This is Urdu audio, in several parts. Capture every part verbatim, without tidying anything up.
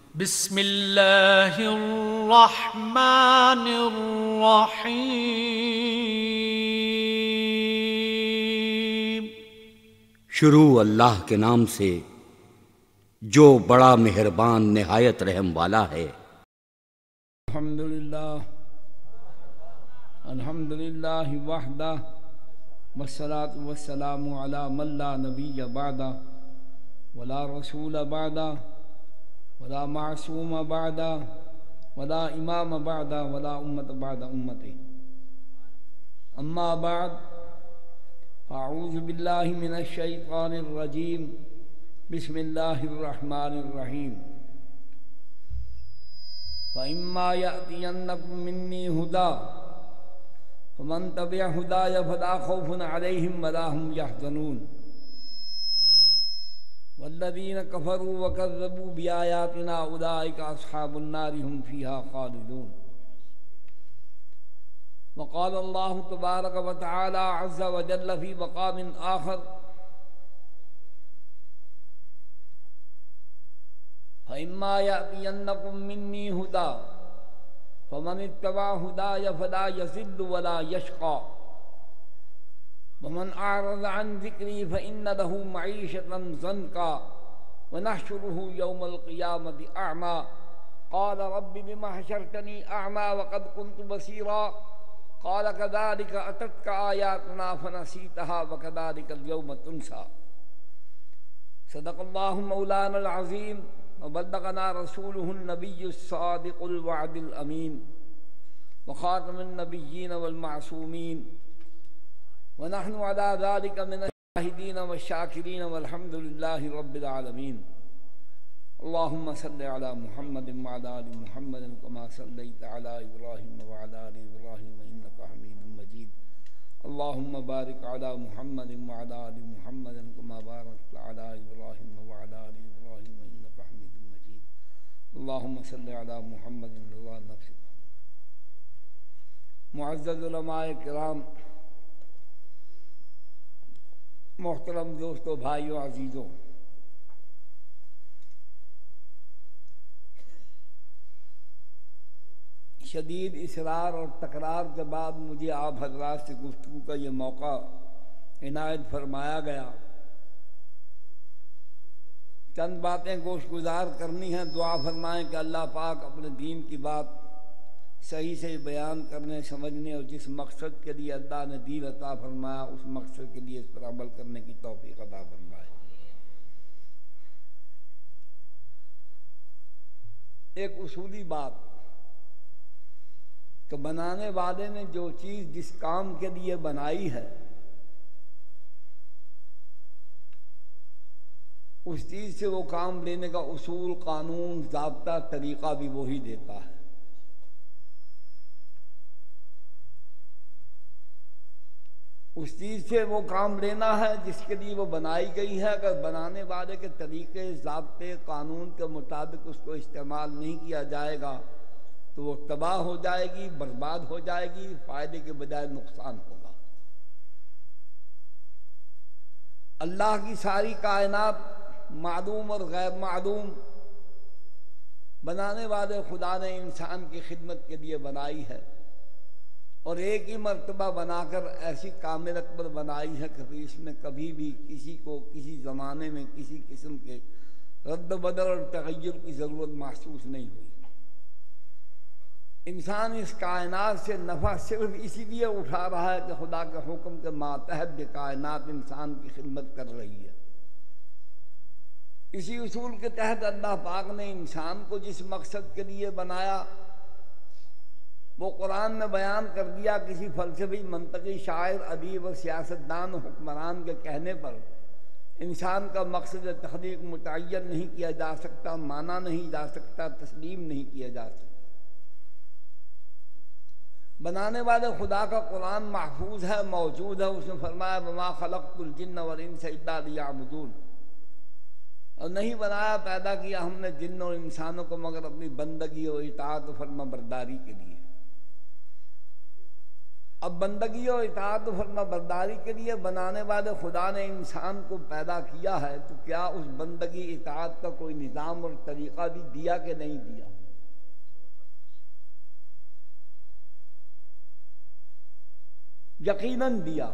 بسم اللہ الرحمن الرحیم۔ شروع اللہ کے نام سے جو بڑا مہربان نہایت رحم والا ہے۔ الحمدللہ الحمدللہ وحدہ والصلاة والسلام علی من لا نبی بعدہ ولا رسول بعدہ ولا معصوم بعدہ ولا امام بعدہ ولا امت بعد امتی، اما بعد اعوذ باللہ من الشیطان الرجیم، بسم اللہ الرحمن الرحیم۔ فَإِمَّا يَأْتِيَنَّكُم مِّنِّي هُدًى فَمَن تَبِعَ هُدَايَ فَلَا خَوْفٌ عَلَيْهِمْ وَلَا هُمْ يَحْزَنُونَ وَالَّذِينَ كَفَرُوا وَكَذَّبُوا بِآيَاتِنَا أُولَٰئِكَ أَصْحَابُ النَّارِ هُمْ فِيهَا خَالِدُونَ۔ وقال الله تبارك وتعالى عز وجل في مقام آخر: فَإِمَّا يَأْتِيَنَّكُم مِّنِّي هُدًى فَمَنِ اتَّبَعَ هُدَايَ فَلَا يَضِلُّ وَلَا يَشْقَىٰ وَمَنْ أَعْرَضَ عَنْ ذِكْرِي فَإِنَّ لَهُ مَعِيشَةً ضَنكًا وَنَحْشُرُهُ يَوْمَ الْقِيَامَةِ أَعْمَىٰ قَالَ رَبِّ لِمَ حَشَرْتَنِي أَعْمَىٰ وَقَدْ كُنتُ بَصِيرًا قَالَ كَذَٰلِكَ أَتَتْكَ آيَاتُنَا فَنَسِيتَهَا وَكَذَٰلِكَ الْيَوْمَ تُنسَىٰ۔ صدق اللہ مولانا العظیم وبلغنا رسولہ النبی الصادق الوعد الامین وخاتم النبیین والمعصومین ونحن على ذلك من الشاہدین والشاکرین والحمد للہ رب العالمین۔ اللہم صل علی محمد وعلی آل محمد کما صلیت علی ابراہیم وعلی آل ابراہیم انک حمید مجید۔ اللہم بارک علی محمد وعلی آل محمد کما بارکت علی ابراہیم وعلی آل ابراہیم انک حمید مجید۔ اللہم صل علی محمد رضا نفس۔ معزز علماء کرام، محترم دوستو، بھائیو، عزیزو، شدید اصرار اور تکرار کے بعد مجھے آپ حضرات سے گفتگو کا یہ موقع عنایت فرمایا گیا۔ چند باتیں گوش گزار کرنی ہیں۔ دعا فرمائیں کہ اللہ پاک اپنے دین کی بات صحیح سے بیان کرنے، سمجھنے اور جس مقصد کے لیے اللہ نے دین عطا فرمایا اس مقصد کے لیے اس پر عمل کرنے کی توفیق عطا فرمائے۔ ایک اصولی بات کہ بنانے والے نے جو چیز جس کام کے لیے بنائی ہے اس چیز سے وہ کام لینے کا اصول، قانون، ضابطہ، طریقہ بھی وہی دیتا ہے۔ اس چیز سے وہ کام لینا ہے جس کے لیے وہ بنائی گئی ہے۔ اگر بنانے والے کے طریقے، ضابطے، قانون کے مطابق اس کو استعمال نہیں کیا جائے گا تو وہ تباہ ہو جائے گی، برباد ہو جائے گی، فائدے کے بجائے نقصان ہوگا۔ اللہ کی ساری کائنات معدوم اور غیر معدوم بنانے والے خدا نے انسان کی خدمت کے لیے بنائی ہے، اور ایک ہی مرتبہ بنا کر ایسی کاملت پر بنائی ہے کہ اس میں کبھی بھی کسی کو کسی زمانے میں کسی قسم کے رد و بدل اور تغیر کی ضرورت محسوس نہیں ہوئی۔ انسان اس کائنات سے نفع صرف اسی لیے اٹھا رہا ہے کہ خدا کے حکم کے ماتحت یہ کائنات انسان کی خدمت کر رہی ہے۔ اسی اصول کے تحت اللہ پاک نے انسان کو جس مقصد کے لیے بنایا وہ قرآن میں بیان کر دیا۔ کسی فلسفی، منطقی، شاعر، ادیب اور سیاستدان و حکمران کے کہنے پر انسان کا مقصد تخلیق متعین نہیں کیا جا سکتا، مانا نہیں جا سکتا، تسلیم نہیں کیا جا سکتا۔ بنانے والے خدا کا قرآن محفوظ ہے، موجود ہے۔ اس نے فرمایا وما خلقت الجن والانس الا لیعبدون، اور نہیں بنایا، پیدا کیا ہم نے جن اور انسانوں کو مگر اپنی بندگی اور اطاعت و فرما برداری کے لیے۔ اب بندگی اور اطاعت و فرما برداری کے لیے بنانے والے خدا نے انسان کو پیدا کیا ہے، تو کیا اس بندگی اطاعت کا کوئی نظام اور طریقہ بھی دیا کہ نہیں دیا؟ یقیناً دیا،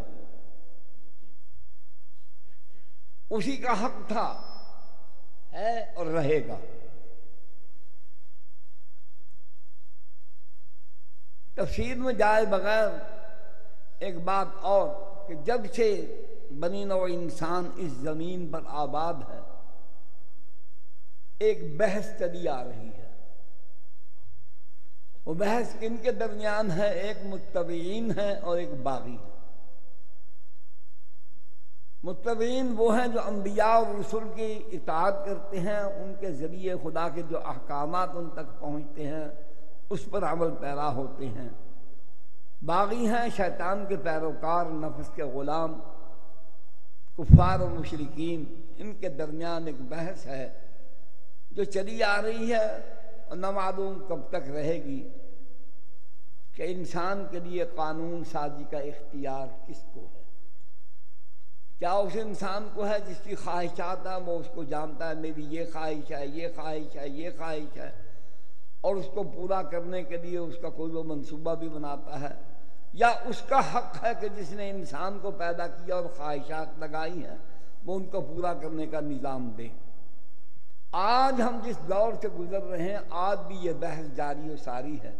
اسی کا حق تھا، ہے اور رہے گا۔ تفسیر میں جائے بغیر ایک بات اور کہ جب سے بنی نوع انسان اس زمین پر آباد ہے، ایک بحث چلی آ رہی ہے۔ وہ بحث کن کے درمیان ہے؟ ایک متبعین ہے اور ایک باغی ہے۔ متبعین وہ ہیں جو انبیاء اور رسول کی اطاعت کرتے ہیں، ان کے ذریعے خدا کے جو احکامات ان تک پہنچتے ہیں اس پر عمل پیرا ہوتے ہیں۔ باغی ہیں شیطان کے پیروکار، نفس کے غلام، کفار و مشرکین۔ ان کے درمیان ایک بحث ہے جو چلی آ رہی ہے اور نہ معلوم کب تک رہے گی کہ انسان کے لیے قانون سازی کا اختیار کس کو ہے۔ کیا اس انسان کو ہے جس کی خواہشات ہیں وہ اس کو جانتا ہے، میری یہ خواہش ہے، یہ خواہش ہے، یہ خواہش ہے، اور اس کو پورا کرنے کے لیے اس کا کوئی وہ منصوبہ بھی بناتا ہے؟ یا اس کا حق ہے کہ جس نے انسان کو پیدا کیا اور خواہشات لگائی ہیں وہ ان کو پورا کرنے کا نظام دے؟ آج ہم جس دور سے گزر رہے ہیں آج بھی یہ بحث جاری و ساری ہے۔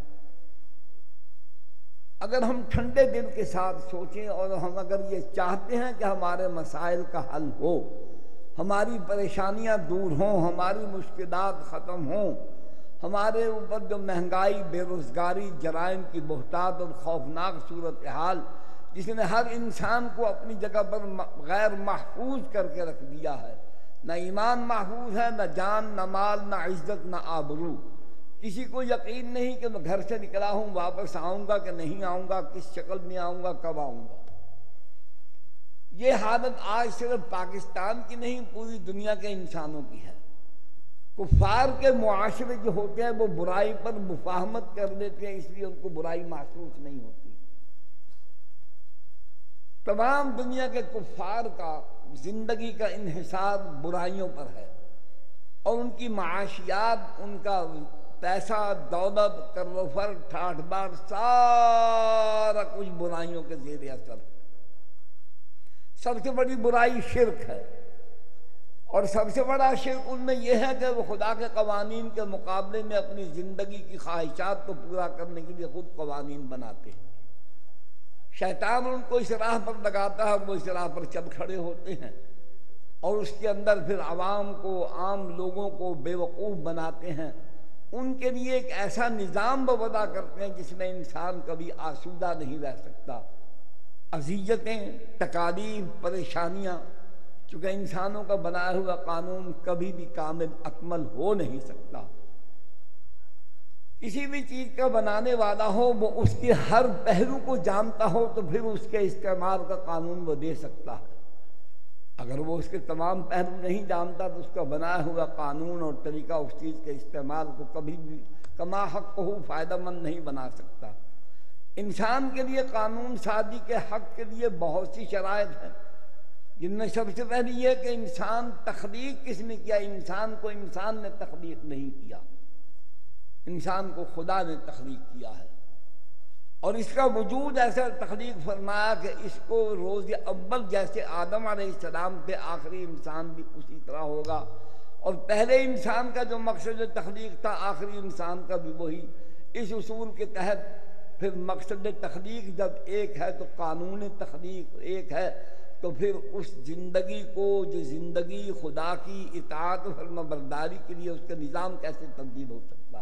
اگر ہم ٹھنڈے دل کے ساتھ سوچیں اور ہم اگر یہ چاہتے ہیں کہ ہمارے مسائل کا حل ہو، ہماری پریشانیاں دور ہوں، ہماری مشکلات ختم ہوں، ہمارے اوپر جو مہنگائی، بے روزگاری، جرائم کی بہتات اور خوفناک صورتحال جس نے ہر انسان کو اپنی جگہ پر غیر محفوظ کر کے رکھ دیا ہے، نہ ایمان محفوظ ہے، نہ جان، نہ مال، نہ عزت، نہ آبرو۔ کسی کو یقین نہیں کہ میں گھر سے نکلا ہوں، واپس آؤں گا کہ نہیں آؤں گا، کس شکل میں آؤں گا، کب آؤں گا۔ یہ حالت آج صرف پاکستان کی نہیں، پوری دنیا کے انسانوں کی ہے۔ کفار کے معاشرے جو ہوتے ہیں وہ برائی پر مفاہمت کر لیتے ہیں، اس لیے ان کو برائی محسوس نہیں ہوتی۔ تمام دنیا کے کفار کا زندگی کا انحصار برائیوں پر ہے، اور ان کی معاشیات، ان کا پیسہ، دولت، کروفر، ٹھاٹھ بار، سارا کچھ برائیوں کے زیر اثر۔ سب سے بڑی برائی شرک ہے، اور سب سے بڑا شرک ان میں یہ ہے کہ وہ خدا کے قوانین کے مقابلے میں اپنی زندگی کی خواہشات کو پورا کرنے کے لیے خود قوانین بناتے ہیں۔ شیطان ان کو اس راہ پر لگاتا ہے، وہ اس راہ پر چل کھڑے ہوتے ہیں، اور اس کے اندر پھر عوام کو، عام لوگوں کو بے وقوف بناتے ہیں۔ ان کے لیے ایک ایسا نظام وہ وضع کرتے ہیں جس میں انسان کبھی آسودہ نہیں رہ سکتا۔ اذیتیں، تکالیف، پریشانیاں، چونکہ انسانوں کا بنایا ہوا قانون کبھی بھی کامل اکمل ہو نہیں سکتا۔ کسی بھی چیز کا بنانے والا ہو وہ اس کے ہر پہلو کو جانتا ہو تو پھر اس کے استعمال کا قانون وہ دے سکتا ہے۔ اگر وہ اس کے تمام پہلو نہیں جانتا تو اس کا بنایا ہوا قانون اور طریقہ اس چیز کے استعمال کو کبھی بھی کما حق ہو فائدہ مند نہیں بنا سکتا۔ انسان کے لیے قانون سازی کے حق کے لیے بہت سی شرائط ہیں، جن میں سب سے پہلی یہ کہ انسان تخلیق کس نے کیا؟ انسان کو انسان نے تخلیق نہیں کیا، انسان کو خدا نے تخلیق کیا ہے، اور اس کا وجود ایسا تخلیق فرمایا کہ اس کو روز اول جیسے آدم علیہ السلام تھے، آخری انسان بھی اسی طرح ہوگا، اور پہلے انسان کا جو مقصد تخلیق تھا آخری انسان کا بھی وہی۔ اس اصول کے تحت پھر مقصد تخلیق جب ایک ہے تو قانون تخلیق ایک ہے، تو پھر اس زندگی کو جو زندگی خدا کی اطاعت و فرما برداری کے لیے اس کا نظام کیسے تبدیل ہو سکتا؟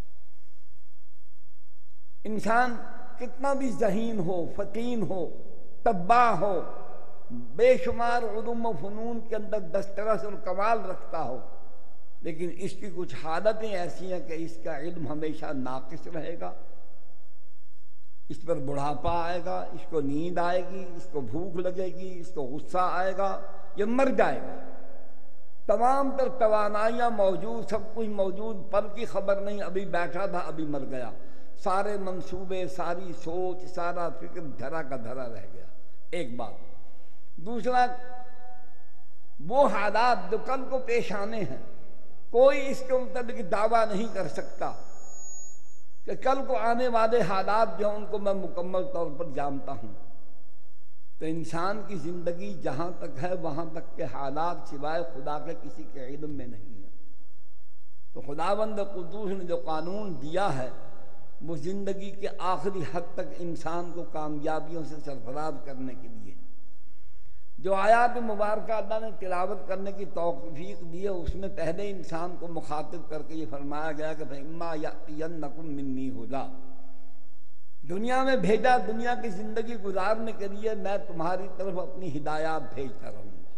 انسان کتنا بھی ذہین ہو، فتین ہو، تباہ ہو، بے شمار علوم و فنون کے اندر دسترس اور کمال رکھتا ہو، لیکن اس کی کچھ حالتیں ایسی ہیں کہ اس کا علم ہمیشہ ناقص رہے گا، اس پر بڑھاپا آئے گا، اس کو نیند آئے گی، اس کو بھوک لگے گی، اس کو غصہ آئے گا، یہ مر جائے گا۔ تمام تر توانائیاں موجود، سب کچھ موجود، پل کی خبر نہیں، ابھی بیٹھا تھا ابھی مر گیا، سارے منصوبے، ساری سوچ، سارا فکر دھرا کا دھرا رہ گیا۔ ایک بات۔ دوسرا، وہ حالات جو کل کو پیش آنے ہیں، کوئی اس کے متعلق دعویٰ نہیں کر سکتا کہ کل کو آنے والے حالات جو ہیں ان کو میں مکمل طور پر جانتا ہوں۔ تو انسان کی زندگی جہاں تک ہے وہاں تک کے حالات سوائے خدا کے کسی کے علم میں نہیں ہے۔ تو خداوند قدوس نے جو قانون دیا ہے وہ زندگی کے آخری حد تک انسان کو کامیابیوں سے سرفراز کرنے کے لیے۔ جو آیات مبارکہ اللہ نے تلاوت کرنے کی توفیق دی ہے اس میں پہلے انسان کو مخاطب کر کے یہ فرمایا گیا کہ فَإِمَّا يَأْتِيَنَّكُم مِّنِّي هُدًى، دنیا میں بھیجا دنیا کی زندگی گزارنے کے لیے، میں تمہاری طرف اپنی ہدایات بھیجتا رہوں گا۔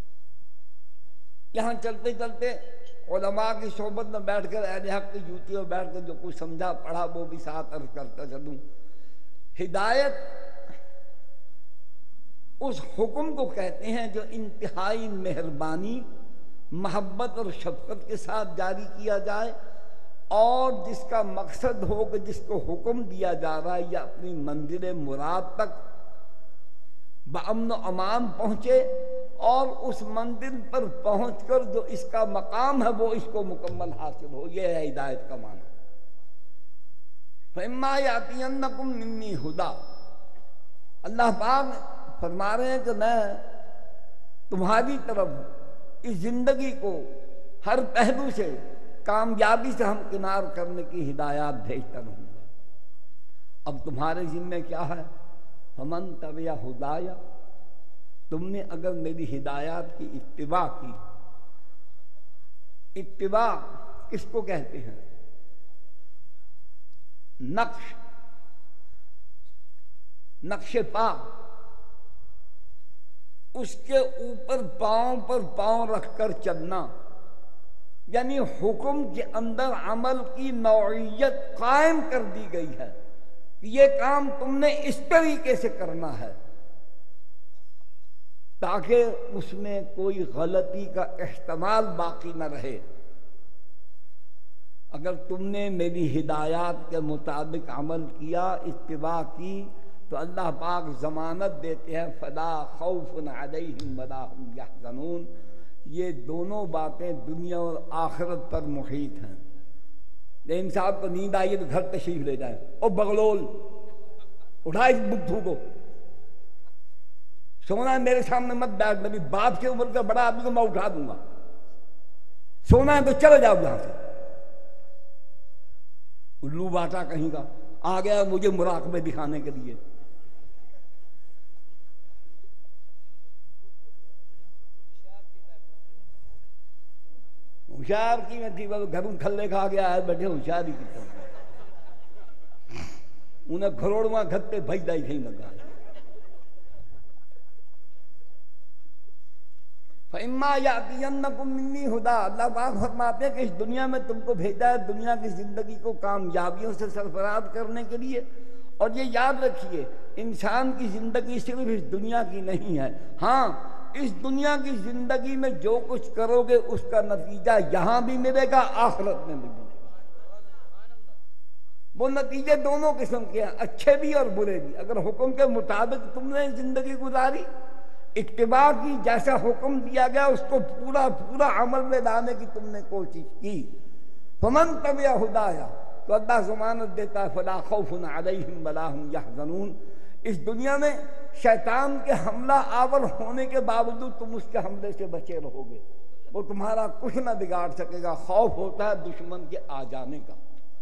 یہاں چلتے چلتے علماء کی صحبت میں بیٹھ کر، اہل حق کی جوتی میں بیٹھ کر جو کچھ سمجھا پڑھا وہ بھی ساتھ عرض کرتا چلوں۔ ہدایت اس حکم کو کہتے ہیں جو انتہائی مہربانی، محبت اور شفقت کے ساتھ جاری کیا جائے، اور جس کا مقصد ہو کہ جس کو حکم دیا جا رہا ہے یا اپنی منزل مراد تک بامن و امان پہنچے، اور اس منزل پر پہنچ کر جو اس کا مقام ہے وہ اس کو مکمل حاصل ہو۔ یہ ہے ہدایت کا معنی۔ فَإِمَّا يَأْتِيَنَّكُم مِّنِّي هُدًى، اللہ پاک فرما رہے ہیں کہ میں تمہاری طرف اس زندگی کو ہر پہلو سے کامیابی سے ہمکنار کرنے کی ہدایات بھیجتا رہوں گا۔ اب تمہارے ذمہ کیا ہے؟ فَمَن تَبِعَ هُدَايَ، تم نے اگر میری ہدایات کی اتباع کی۔ اتباع کس کو کہتے ہیں؟ نقش، نقش پا، اس کے اوپر پاؤں پر پاؤں رکھ کر چلنا، یعنی حکم کے اندر عمل کی نوعیت قائم کر دی گئی ہے کہ یہ کام تم نے اس طریقے سے کرنا ہے، تاکہ اس میں کوئی غلطی کا احتمال باقی نہ رہے۔ اگر تم نے میری ہدایات کے مطابق عمل کیا، اتباع کی، تو اللہ پاک ضمانت دیتے ہیں فلا خوف علیہم ولا هم یحزنون، یہ دونوں باتیں دنیا اور آخرت پر محیط ہیں۔ لیکن صاحب کو نیند آئی تو گھر تشریف لے جائیں، او بغلول اٹھا اس بدھو کو، سونا ہے میرے سامنے مت بیٹھ، میری باپ کے عمر کا بڑا آدمی کو میں اٹھا دوں گا، سونا ہے تو چلے جاؤ یہاں سے۔ الو باٹا کہیں کا آ گیا مجھے مراقبے دکھانے کے لیے۔ ہوشیار کی میں تھی گھروں کھلے کھا گیا ہے، بیٹھے ہوشیاری کی طرح انہیں کھروڑواں گھتے بھجدا ہی کہیں لگا۔ فَإِمَّا يَأْتِيَنَّكُم مِّنِّي هُدًى، اللہ پاک فرماتے ہیں کہ اس دنیا میں تم کو بھیجا ہے دنیا کی زندگی کو کامیابیوں سے سرفراز کرنے کے لیے۔ اور یہ یاد رکھیے انسان کی زندگی صرف اس دنیا کی نہیں ہے، ہاں اس دنیا کی زندگی میں جو کچھ کرو گے اس کا نتیجہ یہاں بھی ملے گا، آخرت میں بھی ملے گا۔ وہ نتیجے دونوں قسم کے ہیں، اچھے بھی اور برے بھی۔ اگر حکم کے مطابق تم نے زندگی گزاری، اتباع کی، جیسا حکم دیا گیا اس کو پورا پورا عمل میں لانے کی تم نے کوشش کی، فمن تبع ہدایا، تو اللہ ضمانت دیتا ہے فلا خوف علیہم ولا هم یحزنون۔ اس دنیا میں شیطان کے حملہ آور ہونے کے باوجود تم اس کے حملے سے بچے رہو گے، وہ تمہارا کچھ نہ بگاڑ سکے گا۔ خوف ہوتا ہے دشمن کے آ جانے کا،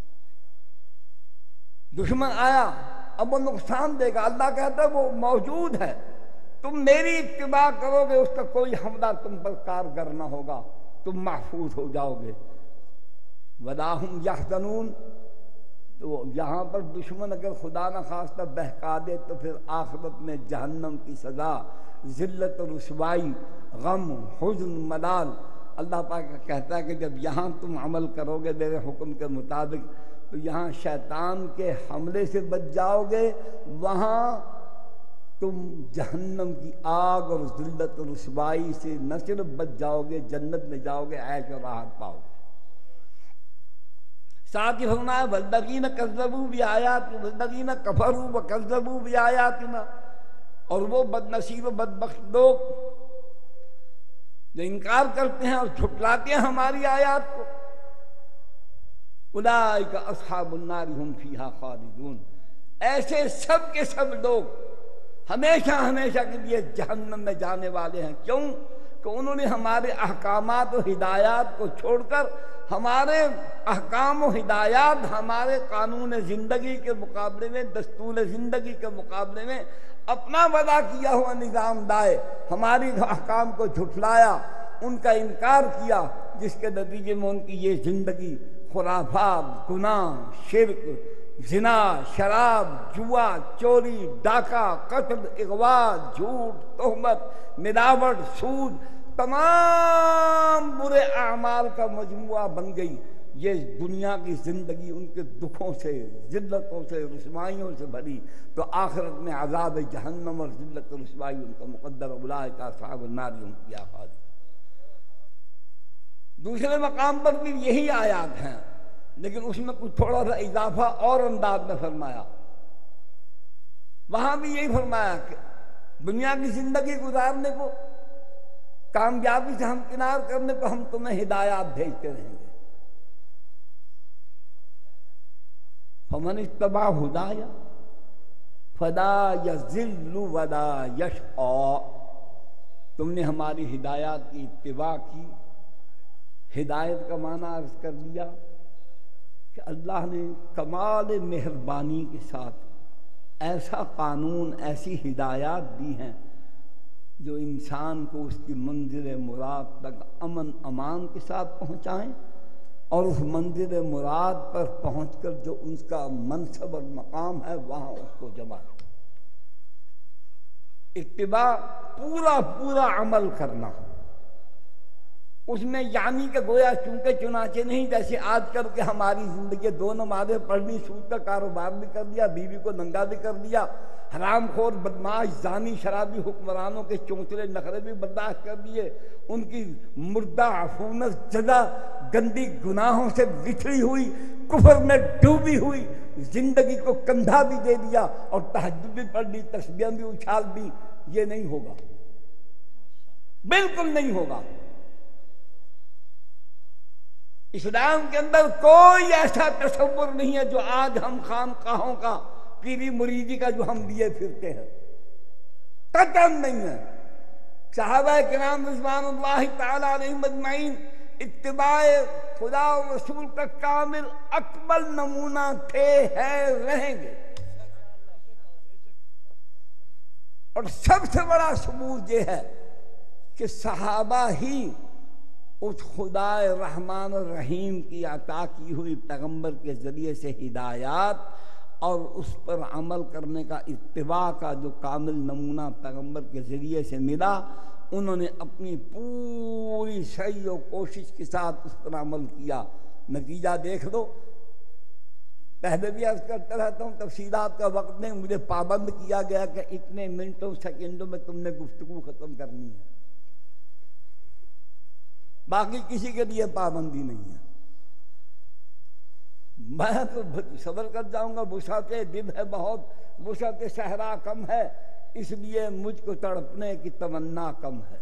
دشمن آیا اب وہ نقصان دے گا، اللہ کہتا ہے وہ موجود ہے، تم میری اتباع کرو گے اس کا کوئی حملہ تم پر کارگر نہ ہوگا، تم محفوظ ہو جاؤ گے۔ وَلَا هُمْ يَحْزَنُونَ، تو یہاں پر دشمن اگر خدا نہ خواستہ بہکا دے تو پھر آخرت میں جہنم کی سزا، ذلت و رسوائی، غم، حزن، ملال۔ اللہ پاک کہتا ہے کہ جب یہاں تم عمل کرو گے میرے حکم کے مطابق تو یہاں شیطان کے حملے سے بچ جاؤ گے، وہاں تم جہنم کی آگ اور ذلت و رسوائی سے نہ صرف بچ جاؤ گے، جنت میں جاؤ گے، عیش و راحت پاؤ گے۔ ساتھ ہی فرمایا والذین کذبوا بآیاتنا والذین کفروا وکذبوا بآیاتنا، اور وہ بد نصیب و بدبخت لوگ جو انکار کرتے ہیں اور جھٹلاتے ہیں ہماری آیات کو، اولئک اصحاب النار ہم فیہا خالدون، ایسے سب کے سب لوگ ہمیشہ ہمیشہ کے لیے جہنم میں جانے والے ہیں۔ کیوں؟ کہ انہوں نے ہمارے احکامات و ہدایات کو چھوڑ کر ہمارے احکام و ہدایات، ہمارے قانون زندگی کے مقابلے میں، دستور زندگی کے مقابلے میں اپنا وضع کیا ہوا نظام لائے، ہماری احکام کو جھٹلایا، ان کا انکار کیا، جس کے نتیجے میں ان کی یہ زندگی خرافات، گناہ، شرک، زنا، شراب، جوا، چوری، ڈاکہ، قتل، اغوا، جھوٹ، تہمت، ملاوٹ، سود، تمام برے اعمال کا مجموعہ بن گئی۔ یہ دنیا کی زندگی ان کے دکھوں سے، ذلتوں سے، رسوائیوں سے بھری، تو آخرت میں عذاب جہنم اور ذلت و رسوائی ان کا مقدر، اولئک اصحاب النار ہم فیہا خالدون۔ دوسرے مقام پر بھی یہی آیات ہیں، لیکن اس میں کچھ تھوڑا سا اضافہ اور انداز میں فرمایا۔ وہاں بھی یہی فرمایا کہ دنیا کی زندگی گزارنے کو، کامیابی سے ہمکنار کرنے کو ہم تمہیں ہدایات بھیجتے رہیں گے۔ فمن اتبع ہدایا فلا یضل ولا یشقی، تم نے ہماری ہدایات کی اتباع کی۔ ہدایت کا معنی عرض کر دیا کہ اللہ نے کمال مہربانی کے ساتھ ایسا قانون، ایسی ہدایات دی ہیں جو انسان کو اس کی منزل مراد تک امن امان کے ساتھ پہنچائیں، اور اس منزل مراد پر پہنچ کر جو اس کا منصب اور مقام ہے وہاں اس کو جمع کریں۔ اتباع پورا پورا عمل کرنا، اس میں یعنی کہ گویا چونکہ چنانچہ نہیں، جیسے آج کل کے ہماری زندگی دو نمازیں پڑھنی، سود کا کاروبار بھی کر دیا، بیوی کو ننگا بھی کر دیا، حرام خور، بدماش، زانی، شرابی حکمرانوں کے چونچلے نخرے بھی برداشت کر دیے، ان کی مردہ عفونت زدہ گندی گناہوں سے بچھڑی ہوئی، کفر میں ڈوبی ہوئی زندگی کو کندھا بھی دے دیا، اور تہجد بھی پڑھ لی، تسبیحیں بھی اچھال دی۔ یہ نہیں ہوگا، بالکل نہیں ہوگا۔ اسلام کے اندر کوئی ایسا تصور نہیں ہے جو آج ہم خانقاہوں کا، پیری مریدی کا جو ہم لیے پھرتے ہیں، قطعاً نہیں ہے۔ صحابہ کرام رضوان اللہ تعالی علیہم اجمعین اتباع خدا و رسول کا کامل اکمل نمونہ تھے، ہیں، رہیں گے۔ اور سب سے بڑا ثبوت یہ ہے کہ صحابہ ہی اس خدا رحمان الرحیم کی عطا کی ہوئی پیغمبر کے ذریعے سے ہدایات اور اس پر عمل کرنے کا، اتباع کا جو کامل نمونہ پیغمبر کے ذریعے سے ملا، انہوں نے اپنی پوری سعی و کوشش کے ساتھ اس پر عمل کیا۔ نتیجہ دیکھ لو۔ پہلے بھی عرض کرتا رہتا ہوں، تفصیلات کا وقت نہیں، مجھے پابند کیا گیا کہ اتنے منٹوں سیکنڈوں میں تم نے گفتگو ختم کرنی ہے، باقی کسی کے لیے پابندی نہیں ہے۔ میں تو صبر کر جاؤں گا، وسعت دل ہے بہت، وسعت صحرا کم ہے، اس لیے مجھ کو تڑپنے کی تمنا کم ہے۔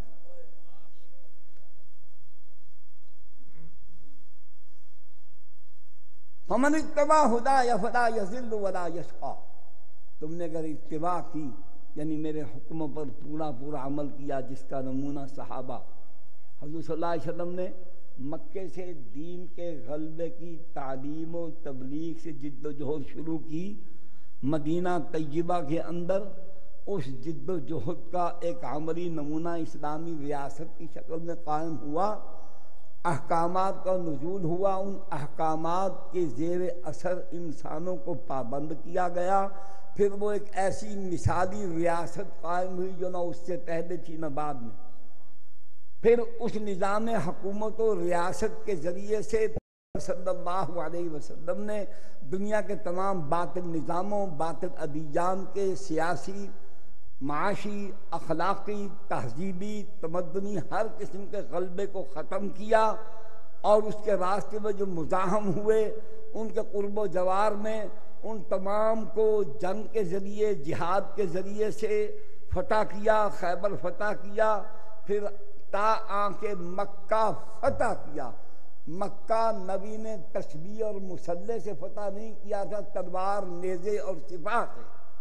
فمن اتبع ہدایا فلا یضل ولا یشقی، تم نے اگر اتباع کی یعنی میرے حکموں پر پورا پورا عمل کیا، جس کا نمونہ صحابہ حضور صلی اللہ علیہ وسلم نے مکے سے دین کے غلبے کی تعلیم و تبلیغ سے جد و جہد شروع کی، مدینہ طیبہ کے اندر اس جد و جہد کا ایک عملی نمونہ اسلامی ریاست کی شکل میں قائم ہوا، احکامات کا نزول ہوا، ان احکامات کے زیر اثر انسانوں کو پابند کیا گیا، پھر وہ ایک ایسی مثالی ریاست قائم ہوئی جو نہ اس سے پہلے تھی نہ بعد میں۔ پھر اس نظام حکومت و ریاست کے ذریعے سے صلی اللہ علیہ وسلم نے دنیا کے تمام باطل نظاموں، باطل ادیان کے سیاسی معاشی، اخلاقی، تہذیبی، تمدنی ہر قسم کے غلبے کو ختم کیا، اور اس کے راستے میں جو مزاحم ہوئے ان کے قرب و جوار میں ان تمام کو جنگ کے ذریعے، جہاد کے ذریعے سے فتح کیا، خیبر فتح کیا، پھر تا آنکھ مکہ فتح کیا۔ مکہ نبی نے تسبیح اور مسلح سے فتح نہیں کیا تھا، تلوار، نیزے اور سپاہ سے،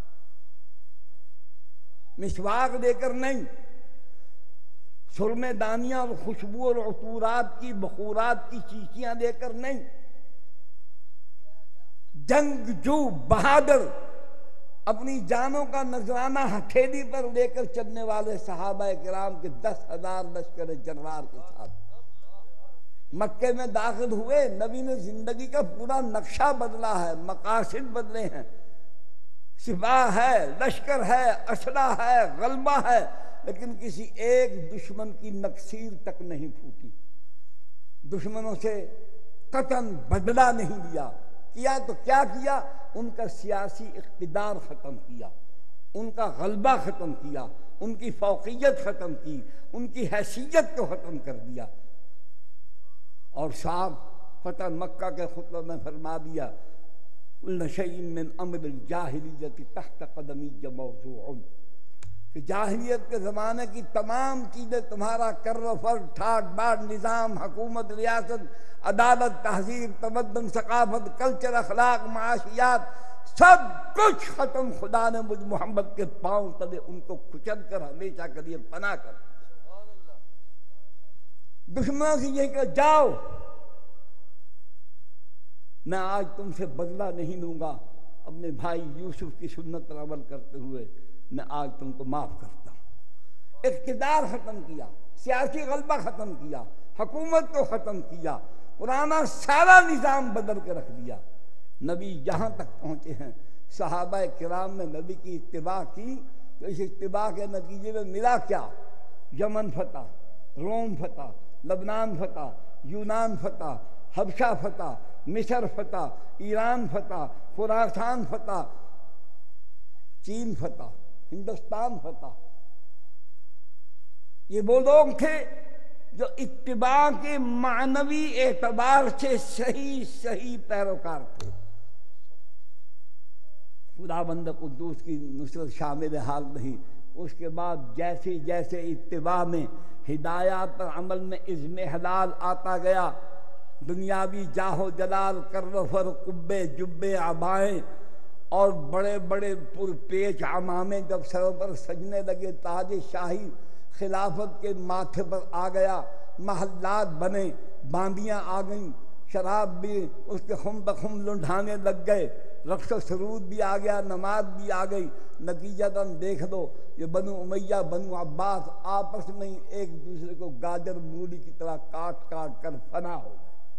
مسواک دے کر نہیں، سرمے دانیاں اور خوشبو اور عطورات کی، بخورات کی شیشیاں دے کر نہیں، جنگجو بہادر اپنی جانوں کا نذرانہ ہتھیلی پر لے کر چلنے والے صحابہ کرام کے دس ہزار لشکر جرار کے ساتھ مکے میں داخل ہوئے۔ نبی نے زندگی کا پورا نقشہ بدلا ہے، مقاصد بدلے ہیں، سپاہ ہے، لشکر ہے، اسلحہ ہے، غلبہ ہے، لیکن کسی ایک دشمن کی نکسیر تک نہیں پھوٹی، دشمنوں سے قطعاً بدلہ نہیں لیا۔ کیا تو کیا کیا؟ ان کا سیاسی اقتدار ختم کیا، ان کا غلبہ ختم کیا، ان کی فوقیت ختم کی، ان کی حیثیت کو ختم کر دیا۔ اور صاحب فتح مکہ کے خطبہ میں فرما دیا کل شیء من امر الجاہلیت تحت قدمی موضوع، کہ جاہلیت کے زمانے کی تمام چیزیں، تمہارا کر و فر، ٹھاٹ باٹ، نظام، حکومت، ریاست، عدالت، تہذیب، تمدن، ثقافت، کلچر، اخلاق، معاشیات، سب کچھ ختم خدا نے مجھ محمد کے پاؤں تلے ان کو کچل کر ہمیشہ کے لیے پناہ کر۔ دشمنوں سے یہ کہ جاؤ، میں آج تم سے بدلہ نہیں لوں گا، اپنے بھائی یوسف کی سنت پر عمل کرتے ہوئے میں آج تم کو معاف کرتا ہوں۔ اقتدار ختم کیا، سیاسی غلبہ ختم کیا، حکومت کو ختم کیا، پرانا سارا نظام بدل کے رکھ دیا۔ نبی یہاں تک پہنچے ہیں، صحابہ کرام نے نبی کی اتباع کی تو اس اتباع کے نتیجے میں ملا کیا؟ یمن فتح، روم فتح، لبنان فتح، یونان فتح، حبشہ فتح، مصر فتح، ایران فتح، خراسان فتح، چین فتح، ہندوستان فتح۔ یہ وہ لوگ تھے جو اتباع کے معنوی اعتبار سے صحیح صحیح پیروکار تھے۔ خداوند قدوس کی نصرت شامل حال نہیں۔ اس کے بعد جیسے جیسے اتباع میں، ہدایات پر عمل میں عزم حلال آتا گیا، دنیاوی جاہ و جلال، کر و فر، قبے، جبے، عبائیں اور بڑے بڑے پرپیچ عمامے جب سروں پر سجنے لگے، تاج شاہی خلافت کے ماتھے پر آ گیا، محلات بنے، باندیاں آ گئیں، شراب بھی اس کے خم بخم لنڈھانے لگ گئے، رقص و سرود بھی آ گیا، نماز بھی آ گئی۔ نتیجتاً دیکھ دو یہ بنو امیہ، بنو عباس آپس میں ہی ایک دوسرے کو گاجر مولی کی طرح کاٹ کاٹ کر فنا ہو گئے۔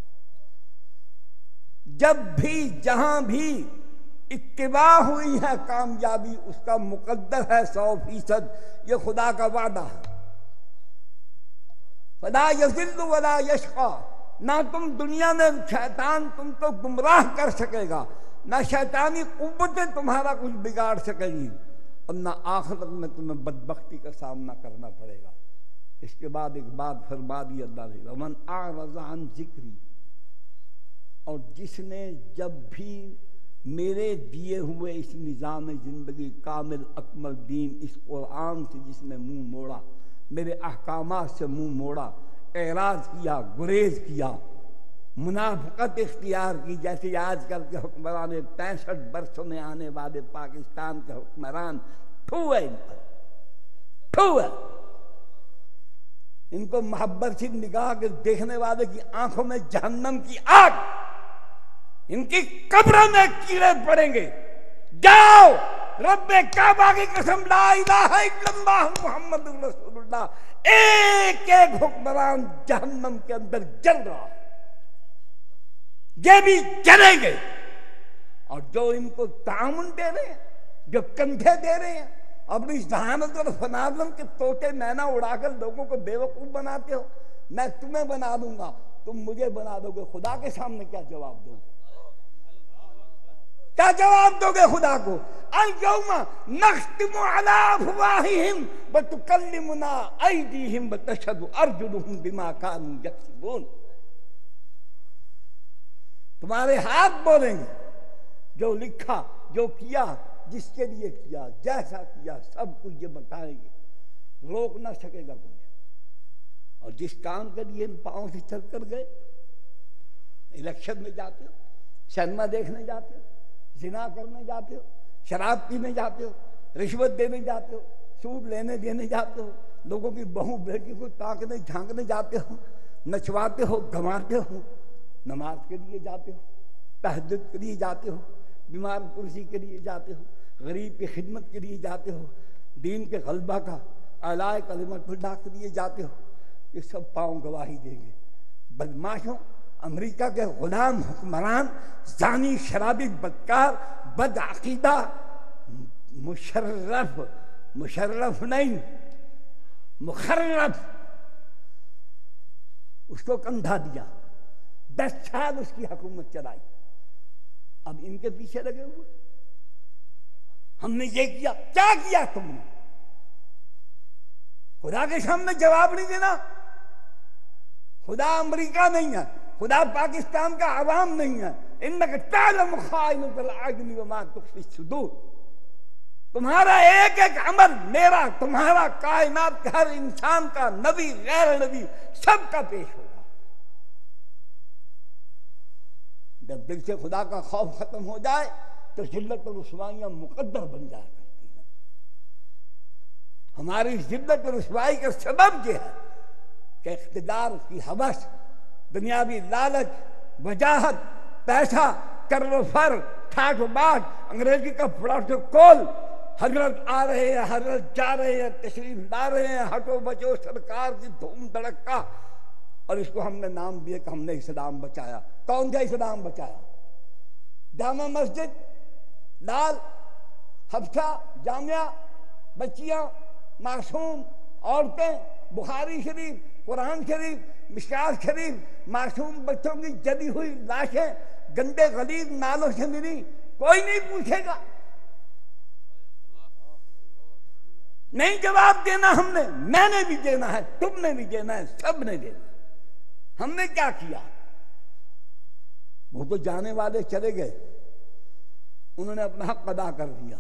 جب بھی جہاں بھی اتباع ہوئی ہے کامیابی، اس کا مقدر ہے سو فیصد، یہ خدا کا وعدہ ہے۔ فلا یضل ولا یشقی، نہ تم دنیا میں شیطان تم کو گمراہ کر سکے گا، نہ شیطانی قوتیں تمہارا کچھ بگاڑ سکے گی، اور نہ آخرت میں تمہیں بدبختی کا سامنا کرنا پڑے گا۔ اس کے بعد ایک بات فرما دی اللہ نے، ومن اعرض عن ذکری، اور جس نے جب بھی میرے دیے ہوئے اس نظام زندگی کامل اکمل دین، اس قرآن سے جس نے منہ موڑا، میرے احکامات سے منہ موڑا، اعراض کیا، گریز کیا، منافقت اختیار کی، جیسے آج کل کے حکمران پینسٹھ برسوں میں آنے والے پاکستان کے حکمران، ٹھو ہے ان پر، ٹھو ہے ان کو محبت سے نگاہ کے دیکھنے والے کی آنکھوں میں جہنم کی آگ، ان کی قبروں میں کیڑے پڑیں گے۔ جاؤ، رب کعبہ کی قسم، لا الہ الا اللہ محمد رسول اللہ، ایک ایک حکمران جہنم کے اندر جل رہا، یہ بھی جلیں گے۔ اور جو ان کو تعاون دے رہے ہیں، جو کندھے دے رہے ہیں، اپنی ذہانت اور فنازم کے طوطے مینا اڑا کر لوگوں کو بے وقوف بناتے ہو، میں تمہیں بنا دوں گا، تم مجھے بنا دو گے، خدا کے سامنے کیا جواب دو گے؟ کیا جواب دو گے خدا کو؟ اليوم نختم علی افواہہم وتکلمنا ایدیہم وتشہد ارجلہم بما کانوا یکسبون. تمہارے ہاتھ بولیں گے، جو لکھا، جو کیا، جس کے لیے کیا، جیسا کیا، سب کچھ یہ بتائیں گے، روک نہ سکے گا کوئی. اور جس کام کے لیے ہم پاؤں سے چل کر گئے، الیکشن میں جاتے ہو، سینما دیکھنے جاتے ہو، زنا کرنے جاتے ہو، شراب پینے جاتے ہو، رشوت دینے جاتے ہو، سود لینے دینے جاتے ہو، لوگوں کی بہو بیٹی کو تاکنے جھانکنے جاتے ہو، نچواتے ہو، گنواتے ہو، نماز کے لیے جاتے ہو، تہجد کے لیے جاتے ہو، بیمار پرسی کے لیے جاتے ہو، غریب کی خدمت کے لیے جاتے ہو، دین کے غلبہ کا اعلاء کلمت اللہ کے لیے جاتے ہو. یہ سب پاؤں گواہی دیں گے. بدماشوں، امریکہ کے غلام حکمران، زانی، شرابی، بدکار، بد عقیدہ، مشرف مشرف نہیں مخرف، اس کو کندھا دیا، دس سال اس کی حکومت چلائی. اب ان کے پیچھے لگے ہوئے، ہم نے یہ کیا. کیا کیا تم نے؟ خدا کے سامنے جواب نہیں دینا. خدا امریکہ نہیں ہے، خدا پاکستان کا عوام نہیں ہے. انک تعلم خائنۃ الاعین وما تخفی الصدور. تمہارا ایک ایک عمل میرا، تمہارا، کائنات کے ہر انسان کا، نبی غیر نبی سب کا پیش ہوگا. جب دل سے خدا کا خوف ختم ہو جائے تو ذلت اور رسوائیاں مقدر بن جایا کرتی ہیں. ہماری ذلت اور رسوائی کا سبب یہ ہے کہ اقتدار کی ہوس، دنیاوی لالچ، وجاہت، پیسہ، کر و فر، ٹھاٹ و باٹ، انگریزی کا پروٹوکول، حضرت آ رہے ہیں، حضرت جا رہے ہیں، تشریف لا رہے ہیں، ہٹو بچو سرکار کی دھوم دھڑکا، اور اس کو ہم نے نام دیا کہ ہم نے اسلام بچایا. کون سا اسلام بچایا؟ جامع مسجد، لال، حفصہ، جامعہ، بچیاں، معصوم، عورتیں، بخاری شریف، قرآن شریف، مشکات شریف، معصوم بچوں کی جلی ہوئی لاشیں گندے غلیظ نالوں سے ملی. کوئی نہیں پوچھے گا. نہیں جواب دینا ہم نے، میں نے بھی دینا ہے، تم نے بھی دینا ہے، سب نے دینا. ہم نے کیا کیا؟ وہ تو جانے والے چلے گئے، انہوں نے اپنا حق ادا کر دیا.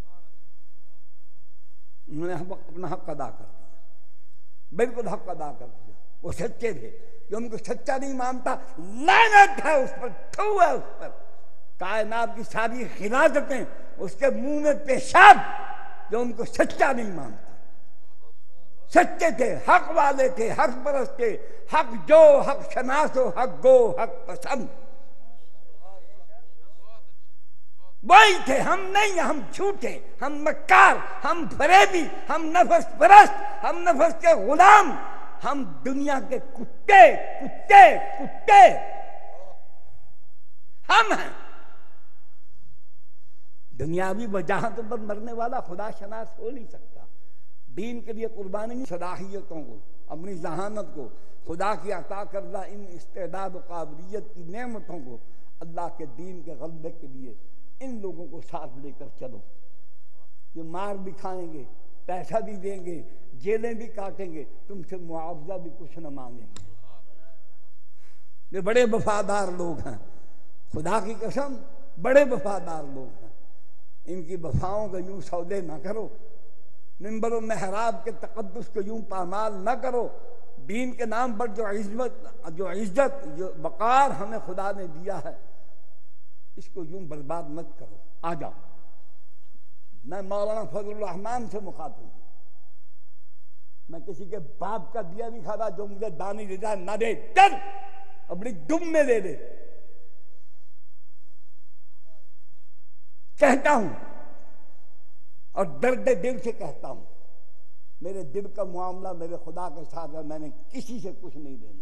انہوں نے اپنا حق ادا کر دیا، بالکل حق ادا کر دیا. وہ سچے تھے. جو ان کو سچا نہیں مانتا، لعنت ہے اس پر، تھو ہے اس پر. کائنات کی ساری خلافتیں اس کے منہ میں پیشاب، جو ان کو سچا نہیں مانتا. سچے تھے، حق والے تھے، حق پرست تھے، حق جو، حق شناس و حق گو، حق پسند. وہی تھے. ہم نہیں، ہم جھوٹے، ہم مکار، ہم فریبی، ہم نفس پرست، ہم نفس کے غلام، ہم دنیا کے کتے کتے کتے ہم ہیں. دنیاوی وجاہتوں پر مرنے والا خدا شناس ہو نہیں سکتا. دین کے لیے قربانی، صلاحیتوں کو، اپنی ذہانت کو، خدا کی عطا کردہ ان استعداد و قابلیت کی نعمتوں کو اللہ کے دین کے غلبے کے لیے ان لوگوں کو ساتھ لے کر چلو. جو مار بھی کھائیں گے، پیسہ بھی دیں گے، جیلیں بھی کاٹیں گے، تم سے معاوضہ بھی کچھ نہ مانگیں گے. یہ بڑے وفادار لوگ ہیں، خدا کی قسم بڑے وفادار لوگ ہیں. ان کی وفاؤں کا یوں سودے نہ کرو، منبر و محراب کے تقدس کو یوں پامال نہ کرو. دین کے نام پر جو عزت جو عزت جو وقار ہمیں خدا نے دیا ہے، اس کو یوں برباد مت کرو. آ جاؤ. میں مولانا فضل الرحمان سے مخاطب ہوں. میں کسی کے باپ کا دیا نہیں کھاتا. جو مجھے دانی دیتا ہے نہ دے، ڈر اپنی دم میں دے دے. کہتا ہوں اور درد دل سے کہتا ہوں، میرے دل کا معاملہ میرے خدا کے ساتھ ہے. میں نے کسی سے کچھ نہیں لینا.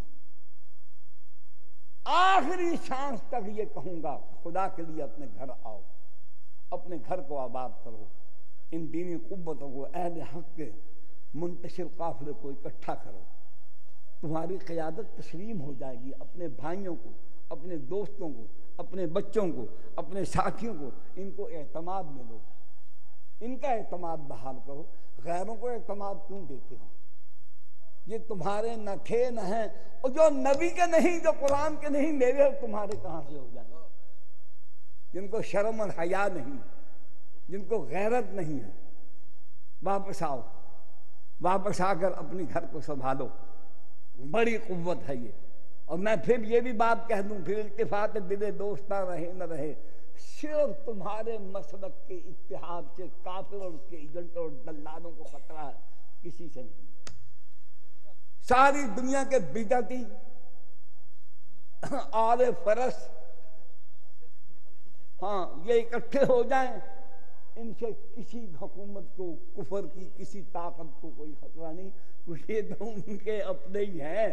آخری سانس تک یہ کہوں گا، خدا کے لیے اپنے گھر آؤ، اپنے گھر کو آباد کرو. ان دینی قوتوں کو، اہل حق کے منتشر قافلے کو اکٹھا کرو. تمہاری قیادت تسلیم ہو جائے گی. اپنے بھائیوں کو، اپنے دوستوں کو، اپنے بچوں کو، اپنے ساتھیوں کو، ان کو اعتماد میں لو، ان کا اعتماد بحال کرو۔ غیروں کو اعتماد کیوں دیتے ہو؟ یہ تمہارے نہ تھے نہ ہیں، اور جو نبی کے نہیں، جو قرآن کے نہیں، میرے تمہارے کہاں سے ہو جائیں؟ جن کو شرم اور حیا نہیں، جن کو غیرت نہیں ہے، واپس آؤ، واپس آ کر اپنی گھر کو سنبھالو۔ بڑی قوت ہے یہ۔ اور میں پھر یہ بھی بات کہہ دوں، پھر التفات دل دوستاں رہے نہ رہے، صرف تمہارے مسلک کے اتحاد سے کافر اور اس کے ایجنٹ اور دلالوں کو خطرہ ہے، کسی سے نہیں۔ ساری دنیا کے بدعتی آل فرس، ہاں، یہ اکٹھے ہو جائیں، ان سے کسی حکومت کو، کفر کی کسی طاقت کو کوئی خطرہ نہیں، کچھ یہ تو ان کے اپنے ہی ہیں،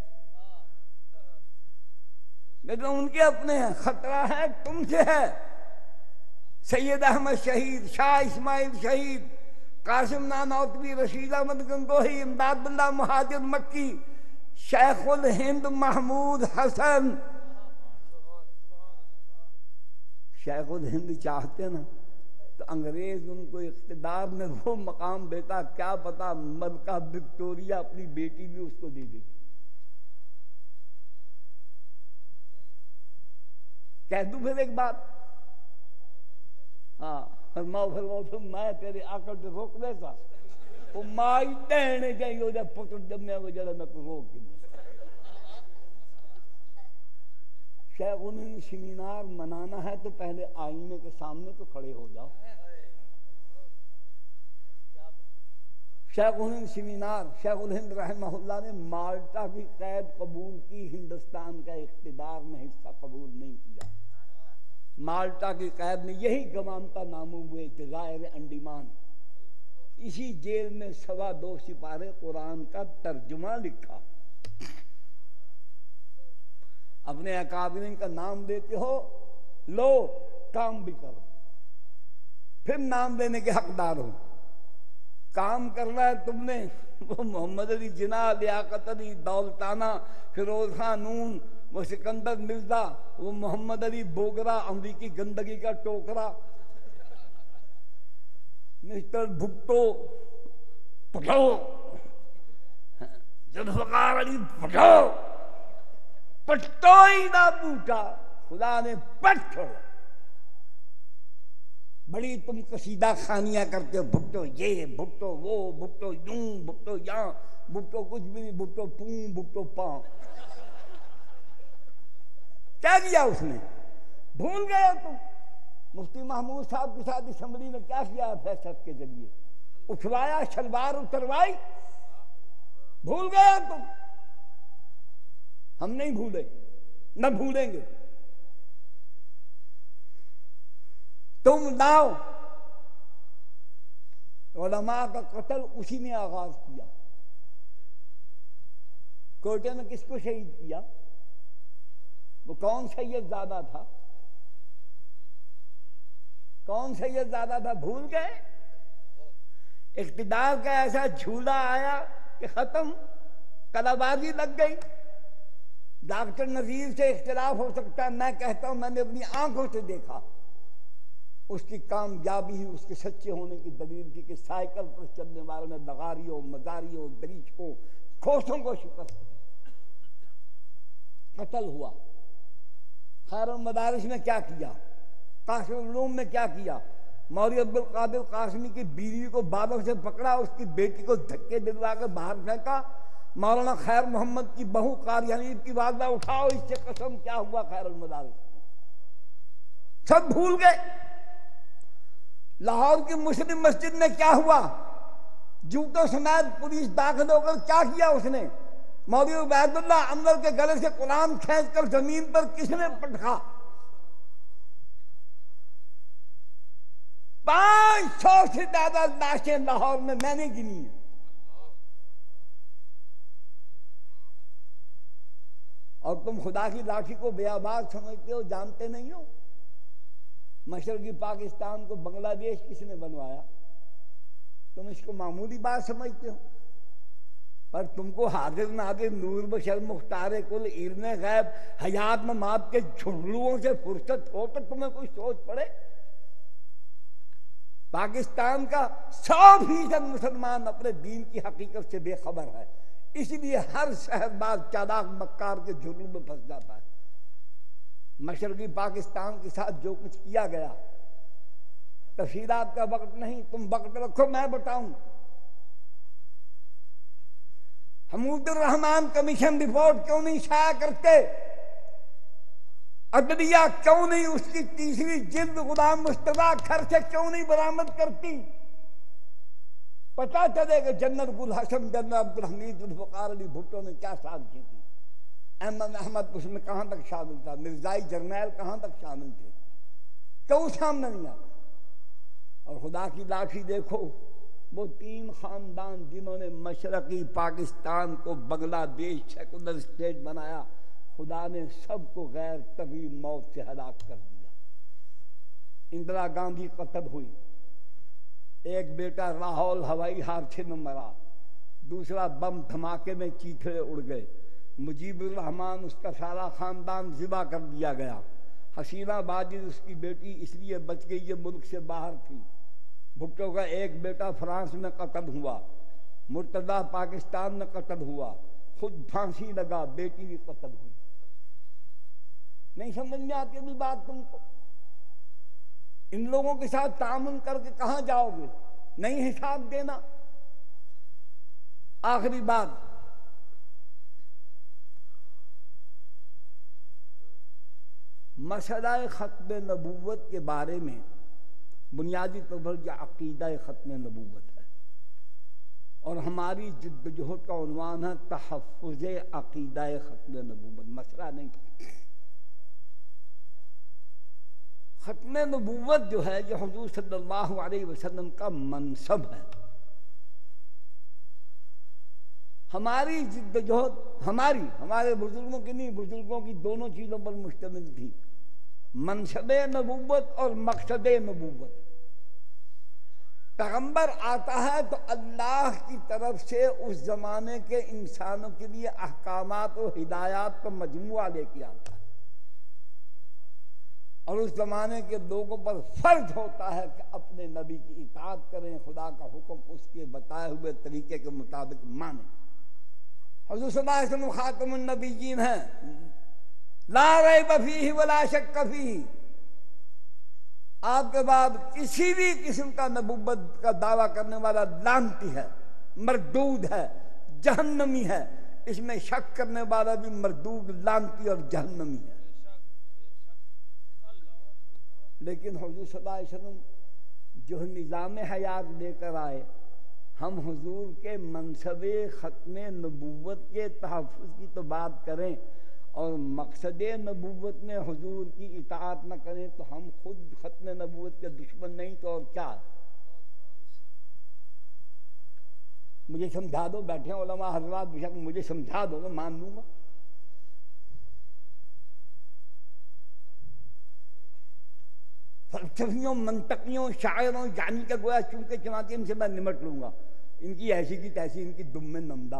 لیکن ان کے اپنے ہیں۔ خطرہ ہے تم سے ہے۔ سید احمد شہید، شاہ اسماعیل شہید، قاسم نانوتوی، رشید احمد گنگوہی، امداد اللہ مہاجر مکی، شیخ الہند محمود حسن۔ شیخ الہند چاہتے نا تو انگریز ان کو اقتدار میں وہ مقام دیتا، کیا پتا ملکہ وکٹوریہ اپنی بیٹی بھی اس کو دے دیتی۔ کہہ دوں پھر ایک بات، ہاں، فرماؤ فرماؤ تو میں تیرے آکر سے روک دیتا، وہ مائی دہنے چاہیے ہو جائے پتر جب میں وہ جڑا میں کو روک کے نہیں۔ شیخ انہیں سیمینار منانا ہے تو پہلے آئینے کے سامنے تو کھڑے ہو جاؤ۔ شیخ الہند سیمینار، شیخ الہند رحمہ اللہ نے مالٹا کی قید قبول کی، ہندوستان کا اقتدار میں حصہ قبول نہیں کیا۔ مالٹا کی قید میں یہی گوانتا نامو ہوئے، جزائر انڈیمان، اسی جیل میں سوا دو سپارے قرآن کا ترجمہ لکھا۔ اپنے اکابرین کا نام دیتے ہو، لو کام بھی کرو، پھر نام دینے کے حقدار ہو۔ کام کرنا ہے تم نے، وہ محمد علی جناح، لیاقت علی دولتانہ، فیروز خان نون، وہ سکندر مرزا، وہ محمد علی بوگرا، امریکی گندگی کا ٹوکرا، مسٹر بھٹو پٹھو، ذوالفقار علی پٹھو، پٹو ہی نہ پوچھا، خدا نے پٹ چھوڑا۔ بڑی تم قصیدہ خانیاں کرتے ہو، بھٹو یہ، بھٹو وہ، بھٹو یوں، بھٹو یاں، بھٹو کچھ بھی نہیں، بھٹو پوں، بھٹو پاں۔ کیا کیا اس نے؟ بھول گئے تم؟ مفتی محمود صاحب کے ساتھ اسمبلی میں کیا کیا فیصد کے ذریعے؟ اٹھوایا، شلوار اتروائی؟ بھول گئے تم؟ ہم نہیں بھولے، نہ بھولیں گے۔ تم لاؤ، علماء کا قتل اسی نے آغاز کیا۔ کوئٹے میں کس کو شہید کیا؟ وہ کون سید زادہ تھا؟ کون سید زادہ تھا؟ بھول گئے؟ اقتدار کا ایسا جھولا آیا کہ ختم، کلابازی لگ گئی۔ ڈاکٹر نذیر سے اختلاف ہو سکتا ہے، میں کہتا ہوں میں نے اپنی آنکھوں سے دیکھا، اس کی کامیابی ہی اس کے سچے ہونے کی دلیل تھی کہ سائیکل پر چلنے والوں نے لغاریوں، مزاریوں، دریچکوں، کھوسوں کو شکست دی۔ قتل ہوا۔ خیر المدارس میں کیا کیا؟ قاسم العلوم میں کیا کیا؟ مولوی عبدالقادر قاسمی کی بیوی کو بالوں سے پکڑا، اس کی بیٹی کو دھکے دلوا کے باہر پھینکا۔ مولانا خیر محمد کی بہو قاری حنیف کی والدہ اٹھاؤ اس سے قسم، کیا ہوا خیر المدارس؟ سب بھول گئے۔ لاہور کی مسلم مسجد میں کیا ہوا؟ جوتوں سمیت پولیس داخل ہو کر کیا کیا اس نے؟ مولوی عبید اللہ انور کے گلے سے قرآن کھینچ کر زمین پر کس نے پٹکا؟ پانچ سو سے زیادہ لاشیں لاہور میں میں نے گنی ہیں۔ اور تم خدا کی لاٹھی کو بے آباد سمجھتے ہو، جانتے نہیں ہو؟ مشرقی پاکستان کو بنگلہ دیش کس نے بنوایا؟ تم اس کو معمولی بات سمجھتے ہو؟ پر تم کو حاضر ناظر نور بشر مختار کل علم غیب حیات ممات کے جھرلوؤں سے فرصت ہو تو تمہیں کوئی سوچ پڑے؟ پاکستان کا سو فیصد مسلمان اپنے دین کی حقیقت سے بے خبر ہے، اس لیے ہر شہر باز چالاک مکار کے جھرلوں میں پھنس جاتا ہے۔ مشرقی پاکستان کے ساتھ جو کچھ کیا گیا، تفصیلات کا وقت نہیں، تم وقت رکھو میں بتاؤں۔ حمود الرحمان کمیشن رپورٹ کیوں نہیں شائع کرتے؟ عدلیہ کیوں نہیں اس کی تیسری جلد غلام مصطفیٰ گھر سے کیوں نہیں برآمد کرتی؟ پتا چلے کہ جنرل گل حسن، جنرل عبدالحمید ذوالفقار علی بھٹو نے کیا سازشیں تھی، احمد احمد اس میں کہاں تک شامل تھا، مرزائی جرنیل کہاں تک شامل تھے، کیوں سامنے نہیں آتا؟ اور خدا کی لاٹھی دیکھو، وہ تین خاندان جنہوں نے مشرقی پاکستان کو بنگلہ دیش سیکولر اسٹیٹ بنایا، خدا نے سب کو غیر طبیعی موت سے ہلاک کر دیا۔ اندرا گاندھی قتل ہوئی، ایک بیٹا لاہور ہوائی حادثے میں مرا، دوسرا بم دھماکے میں چیتھڑے اڑ گئے، مجیب الرحمان اس کا سارا خاندان ذبح کر دیا گیا، حسینہ باجر اس کی بیٹی اس لیے بچ گئی یہ ملک سے باہر تھی، بھٹو کا ایک بیٹا فرانس میں قتل ہوا، مرتضیٰ پاکستان میں قتل ہوا، خود پھانسی لگا، بیٹی بھی قتل ہوئی۔ نہیں سمجھ میں آتی ابھی بات تم کو؟ ان لوگوں کے ساتھ تعاون کر کے کہاں جاؤ گے؟ نہیں حساب دینا۔ آخری بات، مسئلہ ختم نبوت کے بارے میں بنیادی طور پر یہ عقیدہ ختم نبوت ہے، اور ہماری جدوجہد کا عنوان ہے تحفظ عقیدہ ختم نبوت، مسئلہ نہیں۔ ختم نبوت جو ہے یہ حضور صلی اللہ علیہ وسلم کا منصب ہے۔ ہماری جدوجہد ہماری ہمارے بزرگوں کی نہیں، بزرگوں کی دونوں چیزوں پر مشتمل تھی، منصب نبوت اور مقصد نبوت۔ پیغمبر آتا ہے تو اللہ کی طرف سے اس زمانے کے انسانوں کے لیے احکامات و ہدایات کا مجموعہ لے کے آتا ہے، اور اس زمانے کے لوگوں پر فرض ہوتا ہے کہ اپنے نبی کی اطاعت کریں، خدا کا حکم اس کے بتائے ہوئے طریقے کے مطابق مانیں۔ حضور صلی اللہ علیہ وسلم خاتم النبیین ہیں، لا ریب فیہ ولا شک فیہ، آپ کے بعد کسی بھی قسم کا نبوت کا دعویٰ کرنے والا لعنتی ہے، مردود ہے، جہنمی ہے، اس میں شک کرنے والا بھی مردود، لعنتی اور جہنمی ہے۔ لیکن حضور صلی اللہ علیہ وسلم جو نظام حیات لے کر آئے، ہم حضور کے منصب ختم نبوت کے تحفظ کی تو بات کریں، اور مقصد نبوت میں حضور کی اطاعت نہ کریں تو ہم خود ختم نبوت کے دشمن نہیں تو اور کیا؟ مجھے سمجھا دو، بیٹھے علماء حضرات بشک مجھے سمجھا دو، میں مان لوں گا۔ فلسفیوں، منطقیوں، شاعروں یعنی کہ گویا چونکہ چنانچہ ان سے میں نمٹ لوں گا، ان کی ایسی کی تیسی، ان کی دم میں نمدہ،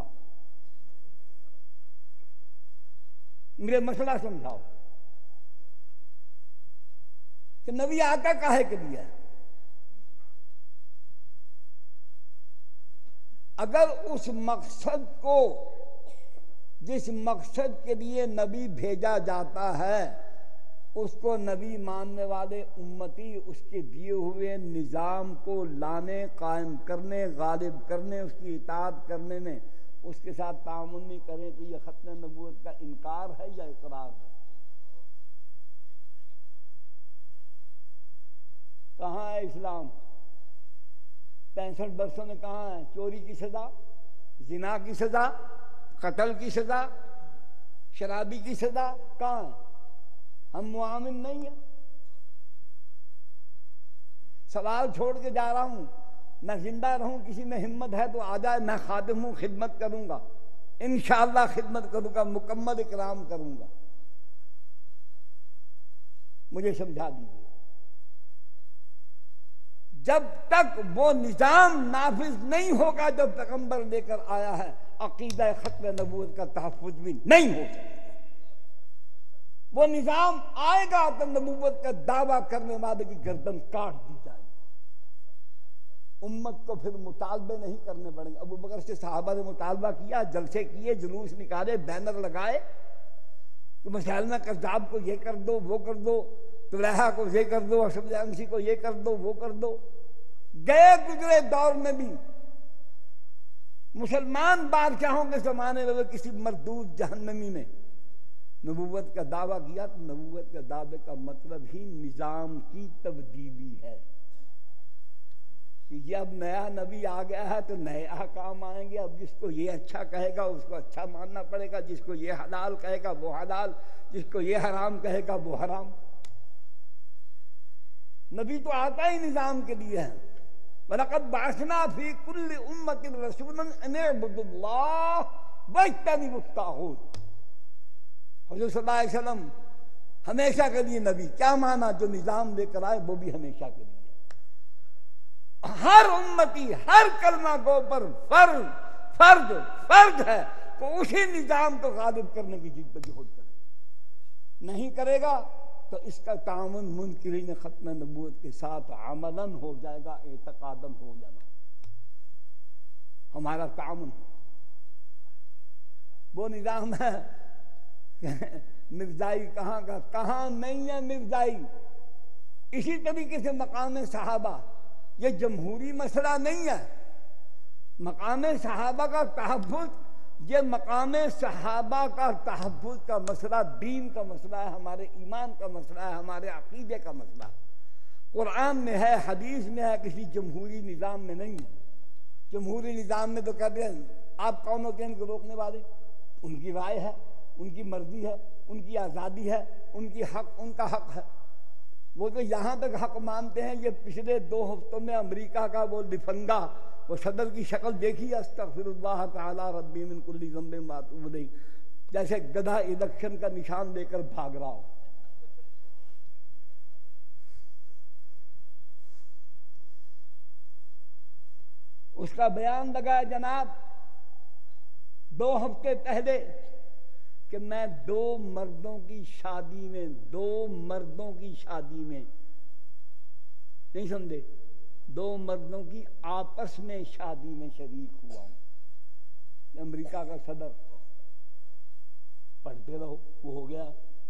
مجھے مسئلہ سمجھاؤ کہ نبی آقا کاہے کے لیے ہے؟ اگر اس مقصد کو، جس مقصد کے لیے نبی بھیجا جاتا ہے، اس کو نبی ماننے والے امتی اس کے دیے ہوئے نظام کو لانے، قائم کرنے، غالب کرنے، اس کی اطاعت کرنے میں اس کے ساتھ تعاون نہیں کریں تو یہ ختم نبوت کا انکار ہے یا اقرار ہے؟ کہاں ہے اسلام؟ پینسٹھ برسوں میں کہاں ہے؟ چوری کی سزا، زنا کی سزا، قتل کی سزا، شرابی کی سزا کہاں ہے؟ ہم معامل نہیں ہیں۔ سوال چھوڑ کے جا رہا ہوں، میں زندہ رہوں، کسی میں ہمت ہے تو آ جائے، میں خادم ہوں، خدمت کروں گا، انشاءاللہ خدمت کروں گا، مکمل اکرام کروں گا۔ مجھے سمجھا دیجیے، جب تک وہ نظام نافذ نہیں ہوگا جو پیغمبر لے کر آیا ہے، عقیدہ ختم نبوت کا تحفظ بھی نہیں ہو سکتا۔ وہ نظام آئے گا تو نبوت کا دعویٰ کرنے والے کی گردن کاٹ دی جائے گی۔ امت کو پھر مطالبے نہیں کرنے پڑیں گے۔ ابو بکر سے صحابہ نے مطالبہ کیا، جلسے کیے، جلوس نکالے، بینر لگائے کہ مسیلمہ کذاب کو یہ کر دو، وہ کر دو، طلحہ کو یہ کر دو، اشرف انسی کو یہ کر دو، وہ کر دو۔ گئے گزرے دور میں بھی مسلمان بادشاہوں کے زمانے میں کسی مردود جہنمی نے نبوت کا دعویٰ کیا تو نبوت کے دعوے کا مطلب ہی نظام کی تبدیلی ہے کہ یہ اب نیا نبی آ گیا ہے تو نئے احکام آئیں گے۔ اب جس کو یہ اچھا کہے گا اس کو اچھا ماننا پڑے گا، جس کو یہ حلال کہے گا وہ حلال، جس کو یہ حرام کہے گا وہ حرام۔ نبی تو آتا ہی نظام کے لیے ہے۔ وَلَقَدْ بَعَثْنَا فِي كُلِّ أُمَّةٍ رَسُولًا أَنِ اعْبُدُوا اللَّهَ وَاجْتَنِبُوا الطَّاغُوتَ۔ حضور صلی اللہ علیہ وسلم ہمیشہ کے لیے نبی، کیا مانا؟ جو نظام لے کر آئے وہ بھی ہمیشہ کے لیے۔ ہر امتی ہر کلمہ گو پر فرض فرض فرض ہے تو اسی نظام کو غالب کرنے کی جدوجہد کرے۔ نہیں کرے گا تو اس کا تعاون منکرین ختم نبوت کے ساتھ عملاً ہو جائے گا، اعتقاداً ہو جانا ہمارا تعاون۔ وہ نظام ہے مرزائی کہاں کا کہاں نہیں ہے مرزائی۔ اسی طریقے سے مقام صحابہ یہ جمہوری مسئلہ نہیں ہے۔ مقام صحابہ کا تحفظ یہ مقام صحابہ کا تحفظ کا مسئلہ دین کا مسئلہ ہے، ہمارے ایمان کا مسئلہ ہے، ہمارے عقیدے کا مسئلہ ہے۔ قرآن میں ہے، حدیث میں ہے، کسی جمہوری نظام میں نہیں ہے۔ جمہوری نظام میں تو کہتے ہیں آپ کون ہوتے ہیں ان کو روکنے والے؟ ان کی رائے ہے، ان کی مرضی ہے، ان کی آزادی ہے، ان کی حق ان کا حق ہے۔ وہ تو یہاں تک حق مانتے ہیں، یہ پچھلے دو ہفتوں میں امریکہ کا وہ لفنگا وہ صدر کی شکل دیکھی، استغفر اللہ تعالی ربی من کل ذنب واتوب الیہ، جیسے گدھا الیکشن کا نشان لے کر بھاگ رہا ہو۔ اس کا بیان لگا جناب دو ہفتے پہلے کہ میں دو مردوں کی شادی میں دو مردوں کی شادی میں نہیں سمجھے دو مردوں کی آپس میں شادی میں شریک ہوا ہوں۔ امریکہ کا صدر، پڑھتے رہو، وہ ہو گیا،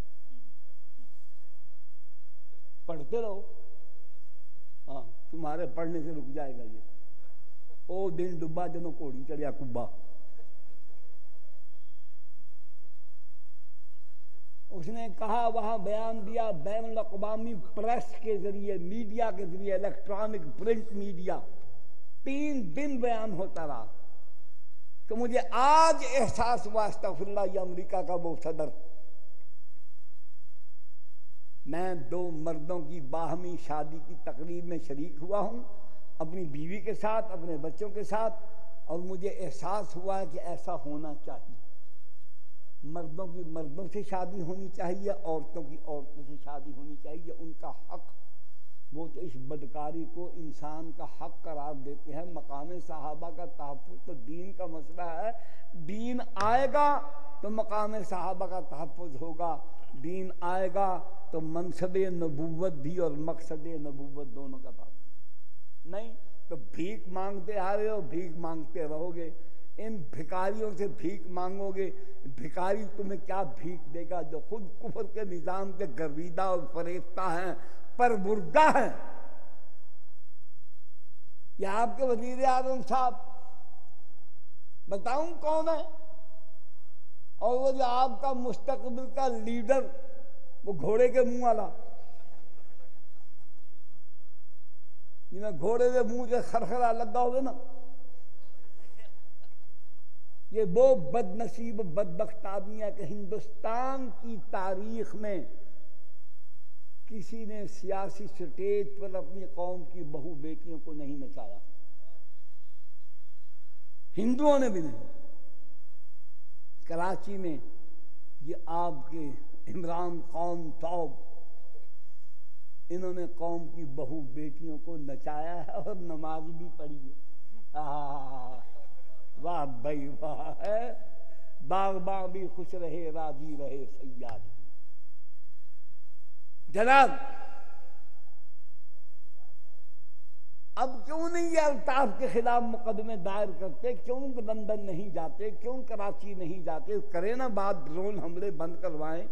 پڑھتے رہو، ہاں تمہارے پڑھنے سے رک جائے گا یہ۔ او دن ڈبا جنوں کوڑی چڑھیا کبا۔ اس نے کہا، وہاں بیان دیا بین الاقوامی پریس کے ذریعے، میڈیا کے ذریعے، الیکٹرانک پرنٹ میڈیا، تین دن بیان ہوتا رہا کہ مجھے آج احساس ہوا استغفر اللہ یہ امریکہ کا وہ صدر، میں دو مردوں کی باہمی شادی کی تقریب میں شریک ہوا ہوں اپنی بیوی کے ساتھ، اپنے بچوں کے ساتھ، اور مجھے احساس ہوا ہے کہ ایسا ہونا چاہیے۔ مردوں کی مردوں سے شادی ہونی چاہیے، عورتوں کی عورتوں سے شادی ہونی چاہیے، ان کا حق۔ وہ تو اس بدکاری کو انسان کا حق قرار دیتے ہیں۔ مقام صحابہ کا تحفظ تو دین کا مسئلہ ہے، دین آئے گا تو مقام صحابہ کا تحفظ ہوگا، دین آئے گا تو منصب نبوت بھی اور مقصد نبوت دونوں کا تحفظ۔ نہیں تو بھیک مانگتے آ رہے ہو، بھیک مانگتے رہو گے، ان بھکاریوں سے بھیک مانگو گے، بھکاری تمہیں کیا بھیک دے گا جو خود کفر کے نظام کے گرویدہ اور فریفتہ ہیں، پربردہ ہیں۔ یہ آپ کے وزیر اعظم صاحب بتاؤں کون ہے؟ اور وہ جو آپ کا مستقبل کا لیڈر، وہ گھوڑے کے منہ والا، جنہیں گھوڑے کے منہ سے خرخرا لگا ہوئے نا، یہ وہ بد نصیب بدبخت آدمی ہے کہ ہندوستان کی تاریخ میں کسی نے سیاسی سٹیج پر اپنی قوم کی بہو بیٹیوں کو نہیں نچایا، ہندوؤں نے بھی نہیں۔ کراچی میں یہ آپ کے عمران خان صاحب، انہوں نے قوم کی بہو بیٹیوں کو نچایا ہے اور نماز بھی پڑھی ہے۔ واہ بھائی واہ ہے، باغباں بھی خوش رہے راضی رہے صیاد بھی۔ جناب اب کیوں نہیں یہ الطاف کے خلاف مقدمے دائر کرتے؟ کیوں لندن نہیں جاتے؟ کیوں کراچی نہیں جاتے؟ کرے نا بات، ڈرون حملے بند کروائیں۔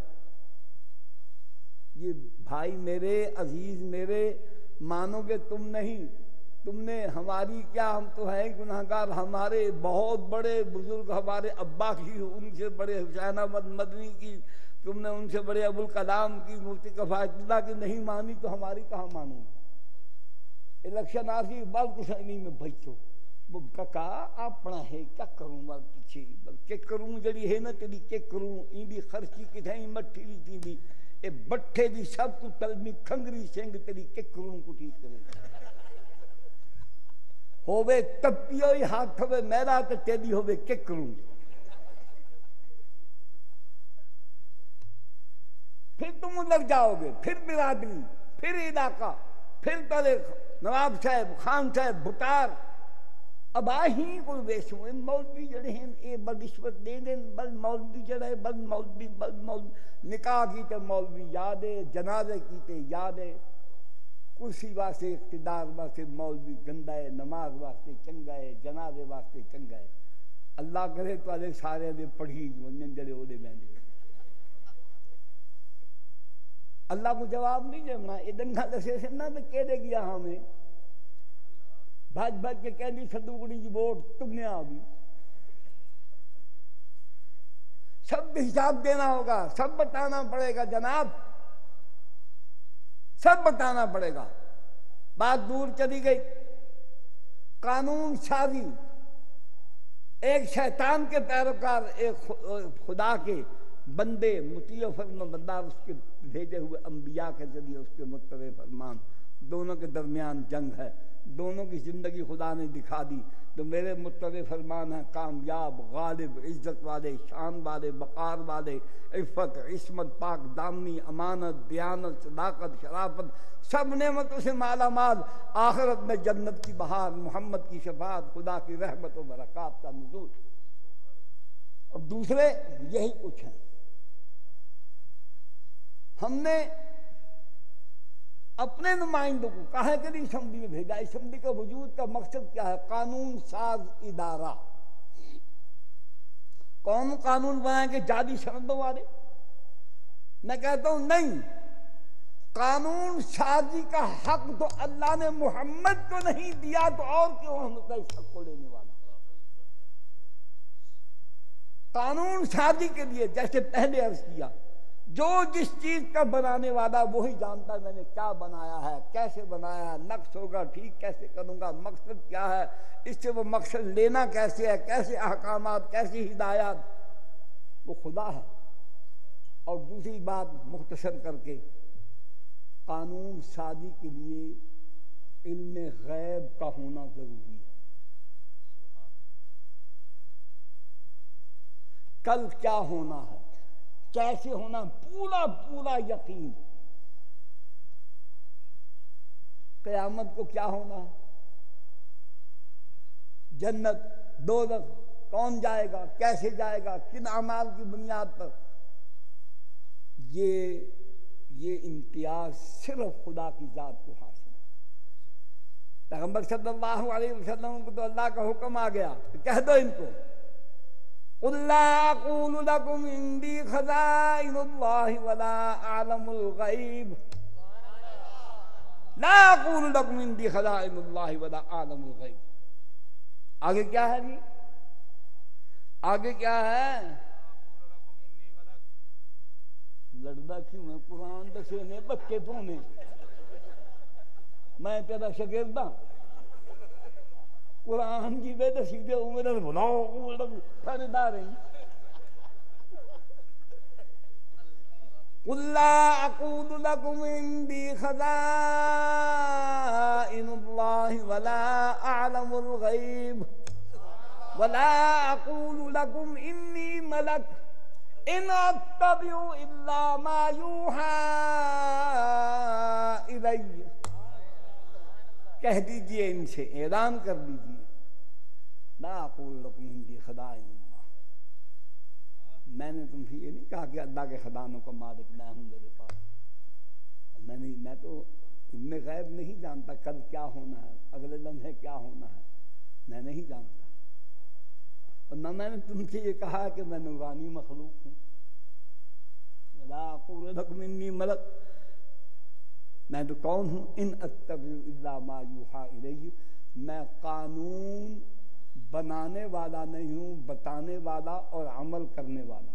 یہ بھائی میرے عزیز میرے، مانو گے تم نہیں، تم نے ہماری کیا، ہم تو ہیں گناہگار، ہمارے بہت بڑے بزرگ ہمارے ابا کی، ان سے بڑے حسین احمد مدنی کی، تم نے ان سے بڑے ابوالکلام کی، مفتی کفایت اللہ کی نہیں مانی تو ہماری کہاں مانوں گی؟ الیکشن آسی بال کچھ نہیں میں بچو وہ ککا اپنا ہے کیا کروں بال پیچھے بل کیا کروں جڑی ہے نا تیری کیا کروں این دی خرچی کتھائیں مٹھی لی تھی دی اے بٹھے دی سب تو تلمی کھنگری سنگ تیری کیا کروں کو ٹھیک کرے ہووے تپیو ہی ہاتھ ہووے میرا تو تیری ہووے کیا کروں۔ پھر تم لگ جاؤ گے، پھر برادری، پھر علاقہ، پھر طریق نواب صاحب خان صاحب بھٹار، اب آہی کوئی ویسوں مولوی جڑے ہیں اے بل رشوت دے دیں، بل مولوی جڑے بل مولوی بل مولوی نکاح کیتے مولوی یاد ہے، جنازے کیتے یاد ہے، کرسی واسطے اقتدار واسطے مولوی گندا ہے، نماز واسطے چنگا ہے، جنازے واسطے چنگا ہے۔ اللہ کرے تو آلے سارے دے پڑھی ونجن جڑے ہو دے بیندے اللہ کو جواب نہیں دینا۔ یہ دنگا دسے سے نہ کہہ دے گیا ہمیں بھاج بھاج کے کہہ دی صدوقڑی جی ووٹ تم نے آبی، سب حساب دینا ہوگا، سب بتانا پڑے گا جناب، سب بتانا پڑے گا۔ بات دور چلی گئی، قانون سازی ایک شیطان کے پیروکار، ایک خدا کے بندے مطیع فرما بردار اس کے بھیجے ہوئے انبیاء کے ذریعے اس کے متبع فرمان، دونوں کے درمیان جنگ ہے، دونوں کی زندگی خدا نے دکھا دی۔ تو میرے متبع فرمان ہیں کامیاب، غالب، عزت والے، شان والے، وقار والے، عفت، عصمت، پاک دامنی، امانت، دیانت، صداقت، شرافت، سب نعمتوں سے مالا مال، آخرت میں جنت کی بہار، محمد کی شفاعت، خدا کی رحمت و برکات کا نزول۔ اور دوسرے یہی کچھ ہیں۔ ہم نے اپنے نمائندوں کو کہا کہ اسمبلی میں بھیجا، اسمبلی کا وجود کا مقصد کیا ہے؟ قانون ساز ادارہ۔ کون قانون بنائیں گے؟ جعلی سندوں والے؟ میں کہتا ہوں نہیں، قانون سازی کا حق تو اللہ نے محمد کو نہیں دیا تو اور کیوں ہم کا اس حق کو لینے والا؟ قانون سازی کے لیے جیسے پہلے عرض کیا، جو جس چیز کا بنانے والا وہی جانتا ہے میں نے کیا بنایا ہے، کیسے بنایا ہے، نقص ہوگا ٹھیک کیسے کروں گا، مقصد کیا ہے، اس سے وہ مقصد لینا کیسے ہے، کیسے احکامات، کیسی ہدایات، وہ خدا ہے۔ اور دوسری بات مختصر کر کے، قانون سازی کے لیے علم غیب کا ہونا ضروری ہے۔ کل کیا ہونا ہے، کیسے ہونا، پورا پورا یقین۔ قیامت کو کیا ہونا ہے، جنت دوزخ، کون جائے گا، کیسے جائے گا، کن اعمال کی بنیاد پر، یہ یہ امتیاز صرف خدا کی ذات کو حاصل ہے۔ پیغمبر صلی اللہ علیہ وسلم کو تو اللہ کا حکم آ گیا، کہہ دو ان کو قُلْ لَا أَقُولُ لَكُمْ عِنْدِي خَزَائِنُ اللَّهِ وَلَا أَعْلَمُ الْغَيْبَ لَا أَقُولُ لَكُمْ عِنْدِي خَزَائِنُ اللَّهِ وَلَا أَعْلَمُ الْغَيْبَ۔ آگے کیا ہے جی؟ آگے کیا ہے؟ لڑدا کیوں ہے؟ قرآن دسے نے بچے تو نے، میں تیرا شاگرد ہاں، قرآن کی بے دسی دے میرے بلاؤ پھر دار ہیں۔ قُلْ لَا أَقُولُ لَكُمْ عِنْدِي خَزَائِنُ اللَّهِ وَلَا أَعْلَمُ الْغَيْبَ وَلَا أَقُولُ لَكُمْ إِنِّي مَلَكٌ إِنْ أَتَّبِعُ إِلَّا مَا يُوحَىٰ إِلَيَّ۔ کہہ دیجئے ان سے، اعلان کر دیجئے، لا اقول لکم عندی خزائن اللہ، میں نے تم سے یہ نہیں کہا کہ اللہ کے خزانوں کا مالک میں ہوں میرے پاس، میں نہیں میں تو علم غیب نہیں جانتا کل کیا ہونا ہے، اگلے لمحے کیا ہونا ہے، میں نہیں جانتا، اور نہ میں نے تم سے یہ کہا کہ میں نورانی مخلوق ہوں، لا اقول لکم انی ملک، میں تو کون ہوں، ان اتبع الا ما یوحی الی، میں قانون بنانے والا نہیں ہوں، بتانے والا اور عمل کرنے والا۔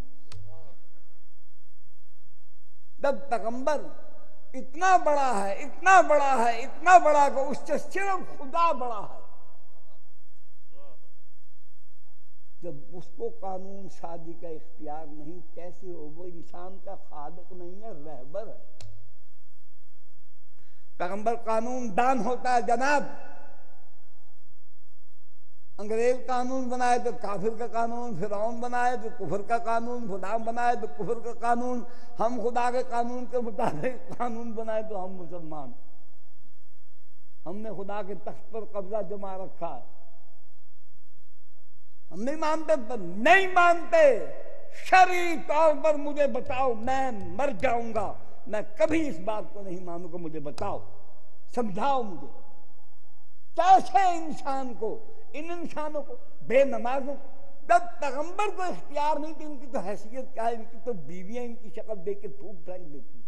جب پیغمبر اتنا بڑا ہے اتنا بڑا ہے اتنا بڑا کہ اس سے صرف خدا بڑا ہے، جب اس کو قانون سازی کا اختیار نہیں، کیسے ہو؟ وہ انسان کا خالق نہیں ہے، رہبر ہے۔ پیغمبر قانون دان ہوتا ہے جناب، انگریز قانون بنائے تو کافر کا قانون، فرعون بنائے تو کفر کا قانون، فلاں بنائے تو کفر کا قانون، ہم خدا کے قانون کے مطابق قانون بنائے تو ہم مسلمان، ہم نے خدا کے تخت پر قبضہ جما رکھا ہے، ہم نہیں مانتے پر نہیں مانتے، شرعی طور پر مجھے بتاؤ، میں مر جاؤں گا، میں کبھی اس بات کو نہیں مانوں گا، مجھے بتاؤ، سمجھاؤ مجھے کیسے انسان کو، ان انسانوں کو، بے نمازوں، جب پیغمبر کو اختیار نہیں تھی، ان کی تو حیثیت کیا ہے، ان کی تو بیویاں ان کی شکل دیکھ کے تھوک پھینک دیتی،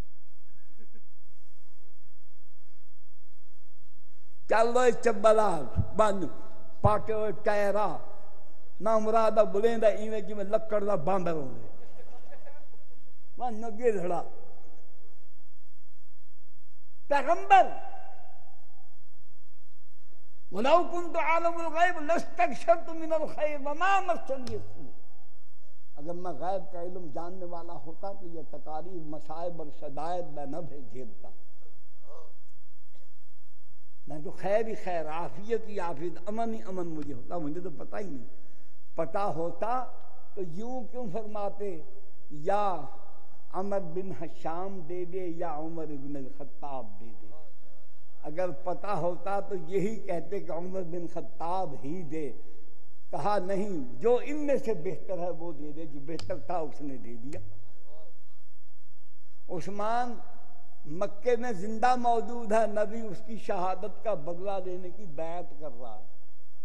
چلو چبلا بن پاٹو ٹائرا نہ مرادہ بلیندا ایویں جی میں لکڑ دا باندر ہوندے ون گڑھڑا۔ پیغمبر وَلَوْ كُنْتُ عَالَمُ الْغَيْبِ لَاسْتَكْثَرْتُ مِنَ الْخَيْرِ وَمَا مَسَّنِيَ السُّوءُ، اگر میں غیب کا علم جاننے والا ہوتا تو یہ تکالیف، مصائب اور شدائد میں نہ جھیلتا، میں تو خیر ہی خیر، عافیت ہی عافیت، امن ہی امن مجھے ہوتا، مجھے تو پتہ ہی نہیں، پتہ ہوتا تو یوں کیوں فرماتے یا عمر بن حشام دے دے یا عمر بن الخطاب دے دے، اگر پتہ ہوتا تو یہی کہتے کہ عمر بن خطاب ہی دے، کہا نہیں، جو ان میں سے بہتر ہے وہ دے دے، جو بہتر تھا اس نے دے دیا۔ عثمان مکے میں زندہ موجود ہے، نبی اس کی شہادت کا بدلہ لینے کی بیعت کر رہا ہے۔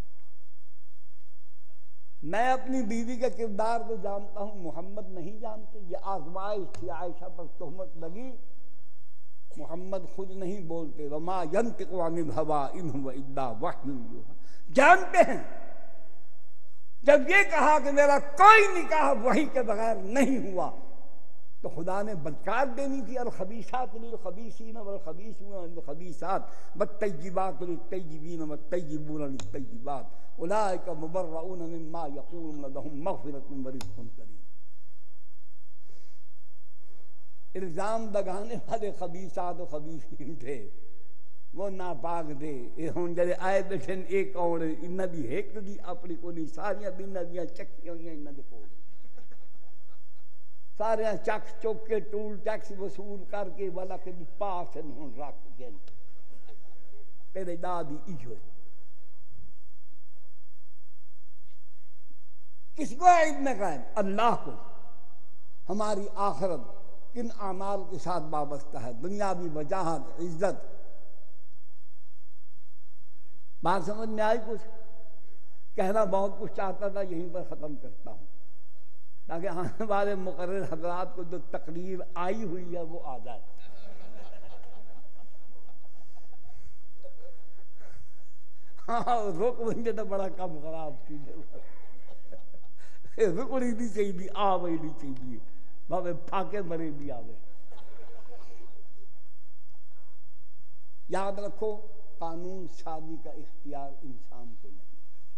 میں اپنی بیوی کے کردار کو جانتا ہوں، محمد نہیں جانتے، یہ آزمائش تھی، عائشہ پر تہمت لگی، محمد خود نہیں بولتے، وما ينطق عن الهوى ان هو الا وحی یوحی، جانتے ہیں جب یہ کہا کہ میرا کوئی نکاح وحی کے بغیر نہیں ہوا تو خدا نے بدکار دینی تھی، الخبیثات للخبیثین والخبیثون للخبیثات والطیبات للطیبین والطیبون للطیبات اولئک مبرؤون مما یقولون لهم مغفرۃ ورزق کریم۔ الزام لگانے والے خبیثات و خبیثین تھے، وہ ناپاک تھے، یہ ہوں جڑے آئے بیٹھے ایک اور انہاں دی ایک دی اپنی کو نہیں، ساریاں بیناں دیاں چکیاں ہوئیاں انہاں دے کول، سارے چک چک کے ٹول ٹیکس وصول کر کے والا کے پاس ہوں رکھ گئے، تیرے دادی ایجو کس کو علم غیب؟ اللہ کو۔ ہماری آخرت کن اعمال کے ساتھ وابستہ ہے، دنیاوی وجاہت، عزت، بات سمجھ میں آئی؟ کچھ کہنا بہت کچھ چاہتا تھا، یہیں پر ختم کرتا ہوں تاکہ آنے والے مقرر حضرات کو جو تقریر آئی ہوئی ہے وہ آ جائے۔ ہاں رک بنجے تو بڑا کم خراب کی رکڑی نہیں چاہیے، آ وہی نہیں چاہیے، بھاوے پھاکے مرے بھی آوے۔ یاد رکھو قانون سازی کا اختیار انسان کو نہیں،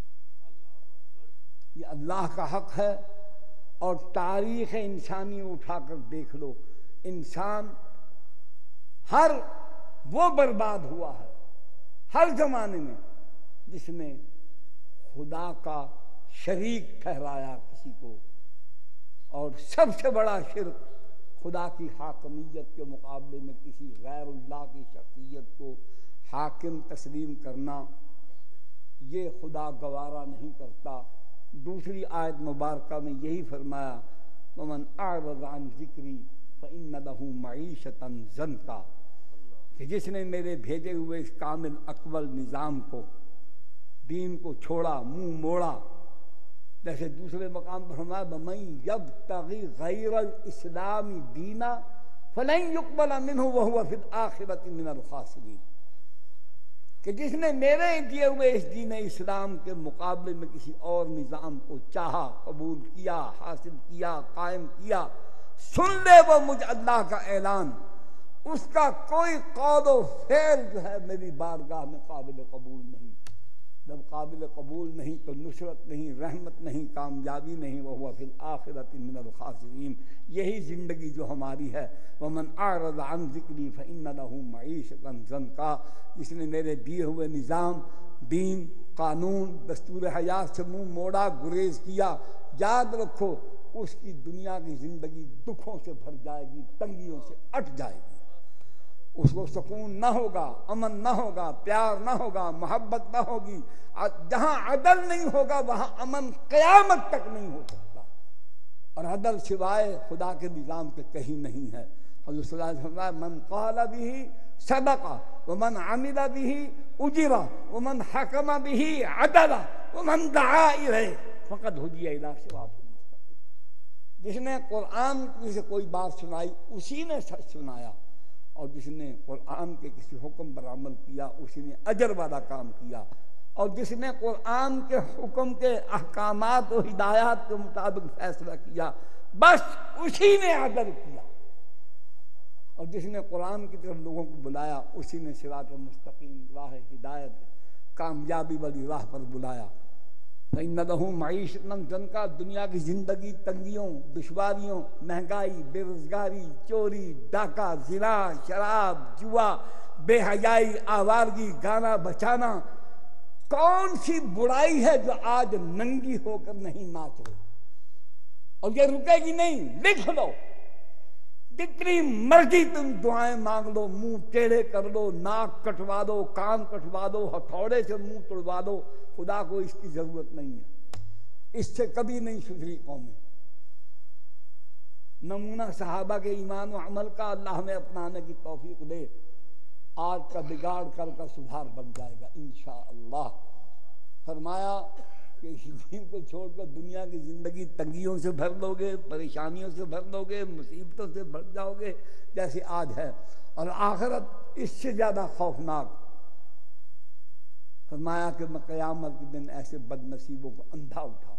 یہ اللہ کا حق ہے، اور تاریخ انسانی اٹھا کر دیکھ لو، انسان ہر وہ برباد ہوا ہے ہر زمانے میں جس نے خدا کا شریک ٹھہرایا کسی کو، اور سب سے بڑا شرک خدا کی حاکمیت کے مقابلے میں کسی غیر اللہ کی شخصیت کو حاکم تسلیم کرنا، یہ خدا گوارا نہیں کرتا۔ دوسری آیت مبارکہ میں یہی فرمایا وَمَنْ أَعْرَضَ عَنْ ذِكْرِي فَإِنَّ لَهُ مَعِيشَةً ضَنْكًا، کہ جس نے میرے بھیجے ہوئے اس کامل اکمل نظام کو، دین کو چھوڑا، منہ موڑا، جیسے دوسرے مقام پر فرمایا وَمَنْ يَبْتَغِي غَيْرَ الْإِسْلَامِ دِينًا فَلَنْ يُقْبَلَ مِنْهُ وَهُوَ فِي الْآخِرَةِ مِنَ الْخَاسِرِينَ، کہ جس نے میرے دیے ہوئے اس دین اسلام کے مقابلے میں کسی اور نظام کو چاہا، قبول کیا، حاصل کیا، قائم کیا، سن لے وہ مجھ اللہ کا اعلان، اس کا کوئی قول و فعل جو ہے میری بارگاہ میں قابل قبول نہیں۔ جب قابل قبول نہیں تو نصرت نہیں، رحمت نہیں، کامیابی نہیں، وَهُوَ فِي الْآخِرَةِ مِنَ الْخَاسِرِينَ۔ یہی زندگی جو ہماری ہے، وَمَنْ أَعْرَضَ عَنْ ذِكْرِي فَإِنَّ لَهُ مَعِيشَةً ضَنْكًا، جس نے میرے دیے ہوئے نظام، دین، قانون، دستور حیات سے منہ موڑا، گریز کیا، یاد رکھو اس کی دنیا کی زندگی دکھوں سے بھر جائے گی، تنگیوں سے اٹ جائے گی، اس کو سکون نہ ہوگا، امن نہ ہوگا، پیار نہ ہوگا، محبت نہ ہوگی۔ جہاں عدل نہیں ہوگا وہاں امن قیامت تک نہیں ہو سکتا، اور عدل سوائے خدا کے نظام کے کہیں نہیں ہے۔ حضرت صلی اللہ علیہ وسلم فرمایا من قال به صدق ومن عمل به اجر ومن حکم به عدل ومن دعا الیہ فقد ہدی الی صراط مستقیم، جس نے قرآن سے کوئی بات سنائی اسی نے سچ سنایا، اور جس نے قرآن کے کسی حکم پر عمل کیا اسی نے اجر والا کام کیا، اور جس نے قرآن کے حکم کے احکامات و ہدایات کے مطابق فیصلہ کیا بس اسی نے عدل کیا، اور جس نے قرآن کی طرف لوگوں کو بلایا اسی نے صراط مستقیم، راہ ہدایت، کامیابی والی راہ پر بلایا۔ فَإِنَّ لَهُ مَعِيشَةً ضَنْكًا، دنیا کی زندگی تنگیوں، دشواریوں، مہنگائی، بے روزگاری، چوری، ڈاکہ، زنا، شراب، جوا، بے حیائی، آوارگی، گانا بچانا، کون سی برائی ہے جو آج ننگی ہو کر نہیں ناچ رہی؟ اور یہ رکے گی نہیں، لکھ لو، جتنی مرضی تم دعائیں مانگ لو، منہ ٹیڑھے کر لو، ناک کٹوا دو، کان کٹوا دو، ہتھوڑے سے منہ توڑوا دو، خدا کو اس کی ضرورت نہیں ہے، اس سے کبھی نہیں سدھری قومیں۔ نمونہ صحابہ کے ایمان و عمل کا اللہ ہمیں اپنانے کی توفیق دے، آج کا بگاڑ کل کا سدھار بن جائے گا انشاءاللہ۔ فرمایا کہ اس دین کو چھوڑ کر دنیا کی زندگی تنگیوں سے بھر لو گے، پریشانیوں سے بھر لو گے، مصیبتوں سے بھر جاؤ گے جیسے آج ہے، اور آخرت اس سے زیادہ خوفناک۔ فرمایا کہ میں قیامت کے دن ایسے بد نصیبوں کو اندھا اٹھاؤں،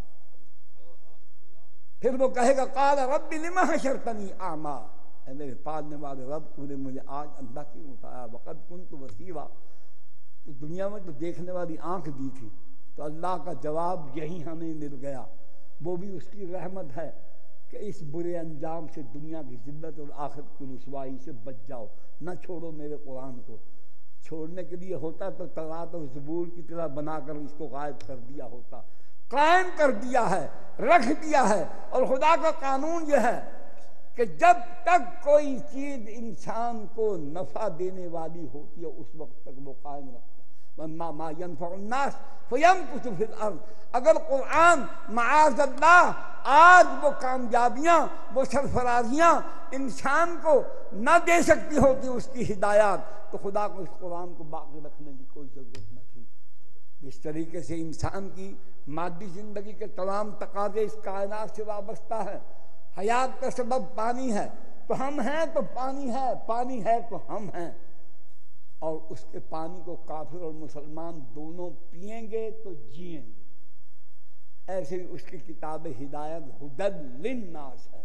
پھر وہ کہے گا قال رب لم حشرتنی اعمیٰ، اے میرے پالنے والے رب تو نے مجھے آج اندھا کیوں اٹھایا، وقد کنت بصیرا، تو دنیا میں تو دیکھنے والی آنکھ دی تھی۔ تو اللہ کا جواب یہی ہمیں مل گیا، وہ بھی اس کی رحمت ہے کہ اس برے انجام سے، دنیا کی ذلت اور آخرت کی رسوائی سے بچ جاؤ، نہ چھوڑو میرے قرآن کو۔ چھوڑنے کے لیے ہوتا تو تورات اور زبور کی طرح بنا کر اس کو غائب کر دیا ہوتا، قائم کر دیا ہے، رکھ دیا ہے۔ اور خدا کا قانون یہ ہے کہ جب تک کوئی چیز انسان کو نفع دینے والی ہوتی ہے اس وقت تک وہ قائم رکھتا ہے۔ وَمَا مَا يَنْفَعُ النَّاسِ فَيَمْكُثُ فِي الْأَرْضِ، اگر قرآن معاذ اللہ آج وہ کامیابیاں، وہ سرفرازیاں انسان کو نہ دے سکتی ہوتی اس کی ہدایات، تو خدا کو اس قرآن کو باقی رکھنے کی کوئی ضرورت نہ تھی۔ جس طریقے سے انسان کی مادی زندگی کے تمام تقاضے اس کائنات سے وابستہ ہے، حیات کا سبب پانی ہے تو ہم ہیں، تو پانی ہے، پانی ہے تو ہم ہیں، اور اس کے پانی کو کافر اور مسلمان دونوں پئیں گے تو جئیں گے۔ ایسے ہی اس کی کتاب ہدایت ہدی للناس ہے،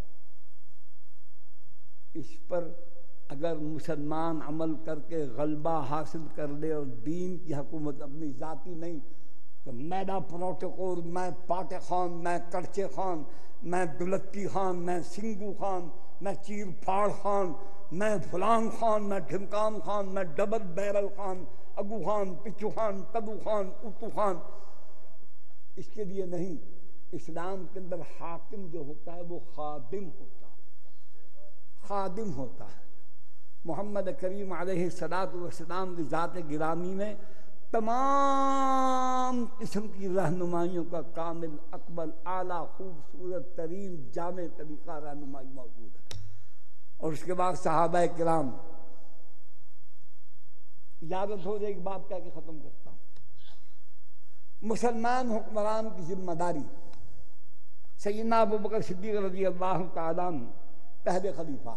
اس پر اگر مسلمان عمل کر کے غلبہ حاصل کر لے اور دین کی حکومت اپنی ذاتی نہیں، تو میڈا پروٹوکول، میں پاٹے خان، میں کڑچے خان، میں دلتی خان، میں سنگو خان، میں چیر پھاڑ خان، میں فلان خان، میں ڈھمکان خان، میں ڈبل بیرل خان، اگو خان، پچو خان، تدو خان، اتو خان، اس کے لیے نہیں۔ اسلام کے اندر حاکم جو ہوتا ہے وہ خادم ہوتا ہے، خادم ہوتا ہے۔ محمد کریم علیہ الصلوۃ والسلام کی ذات گرامی میں تمام قسم کی رہنمائیوں کا کامل اکمل اعلیٰ خوبصورت ترین جامع طریقہ رہنمائی موجود ہے۔ اور اس کے بعد صحابہ کرام، اجازت ہو جائے ایک بات کہہ کے ختم کرتا ہوں۔ مسلمان حکمران کی ذمہ داری، سیدنا ابو بکر صدیق رضی اللہ تعالیٰ عنہ پہلے خلیفہ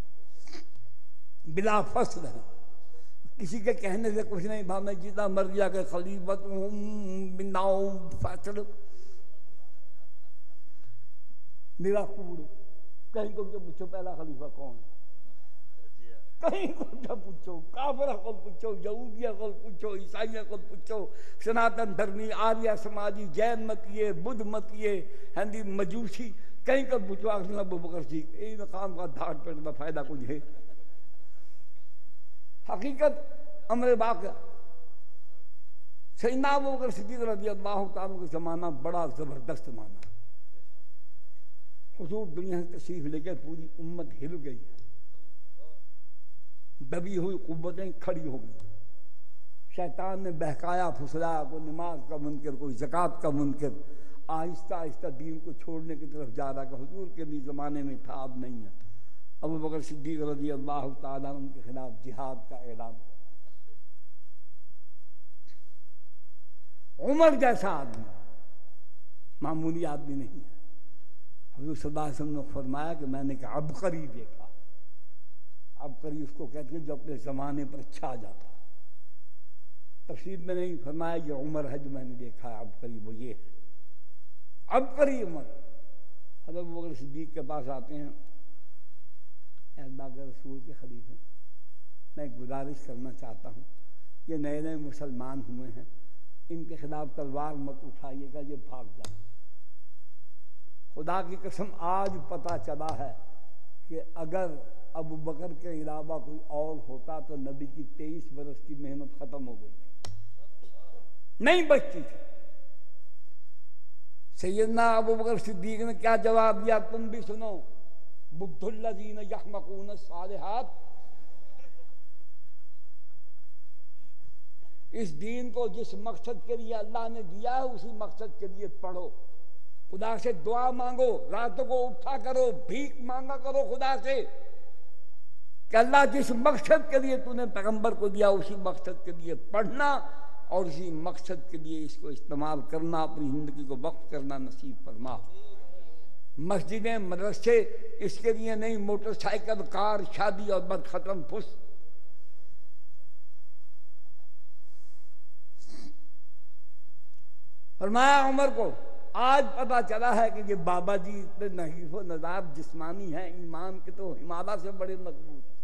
بلا فصل ہے، کسی کے کہنے سے کچھ نہیں، بھائی میں جتنا مرضی کہ خلیفت ہوں بنا فصل میرا کوڑ، کہیں کو پوچھو پہلا خلیفہ کون ہے، کہیں کو پوچھو، کافر کو پوچھو، یہودی کو پوچھو، عیسائی کو پوچھو، سناتن دھرمی، آریہ سماجی، جین متیے، بدھ متیے، ہندی مجوسی، کہیں کو پوچھو آخر ابو بکر صدیق، یہ مقام کا دھاڑ پیٹ کا فائدہ کچھ ہے؟ حقیقت امر واقع، سیدنا ابو بکر صدیق رضی اللہ تعالیٰ کا زمانہ بڑا زبردست زمانہ، حضور دنیا سے تشریف لے کے پوری امت ہل گئی، دبی ہوئی قوتیں کھڑی ہو گئی، شیطان نے بہکایا پھسلایا، کوئی نماز کا منکر، کوئی زکوٰۃ کا منکر، آہستہ آہستہ دین کو چھوڑنے کی طرف جا رہا کہ حضور کے بھی زمانے میں تھا، اب نہیں ہے۔ ابو بکر صدیق رضی اللہ تعالیٰ عنہ کے خلاف جہاد کا اعلان، عمر جیسا آدمی، معمولی آدمی نہیں ہے۔ حضور صلی اللہ علیہ وسلم نے فرمایا کہ میں نے کہ عبقری دیکھا، عبقری اس کو کہتے ہیں جو اپنے زمانے پر چھا جاتا، تفسیر میں نہیں فرمایا یہ عمر ہے جو میں نے دیکھا ہے، عبقری وہ یہ ہے، عبقری عمر۔ حضرت ابو بکر صدیق کے پاس آتے ہیں، اے اللہ کے رسول کے خلیفے، میں ایک گزارش کرنا چاہتا ہوں، یہ نئے نئے مسلمان ہوئے ہیں، ان کے خلاف تلوار مت اٹھائیے گا، یہ بھاگ جائیں۔ خدا کی قسم آج پتہ چلا ہے کہ اگر ابو بکر کے علاوہ کوئی اور ہوتا تو نبی کی تیئیس برس کی محنت ختم ہو گئی تھی، نہیں بچتی تھی۔ سیدنا ابو بکر صدیق نے کیا جواب دیا، تم بھی سنو، بدھ الذین یحمقون الصالحات، اس دین کو جس مقصد کے لیے اللہ نے دیا ہے اسی مقصد کے لیے پڑھو، خدا سے دعا مانگو، راتوں کو اٹھا کرو، بھیک مانگا کرو خدا سے کہ اللہ جس مقصد کے لیے تو نے پیغمبر کو دیا اسی مقصد کے لیے پڑھنا اور اسی مقصد کے لیے اس کو استعمال کرنا، اپنی زندگی کو وقف کرنا نصیب فرما۔ مسجدیں، مدرسے اس کے لیے نہیں، موٹر سائیکل، کار، شادی اور بس ختم پھس۔ فرمایا عمر کو، آج پتا چلا ہے کہ یہ بابا جی اتنے نحیف و نظار جسمانی ہیں، ایمان کے تو ہمالیہ سے بڑے مضبوط ہیں۔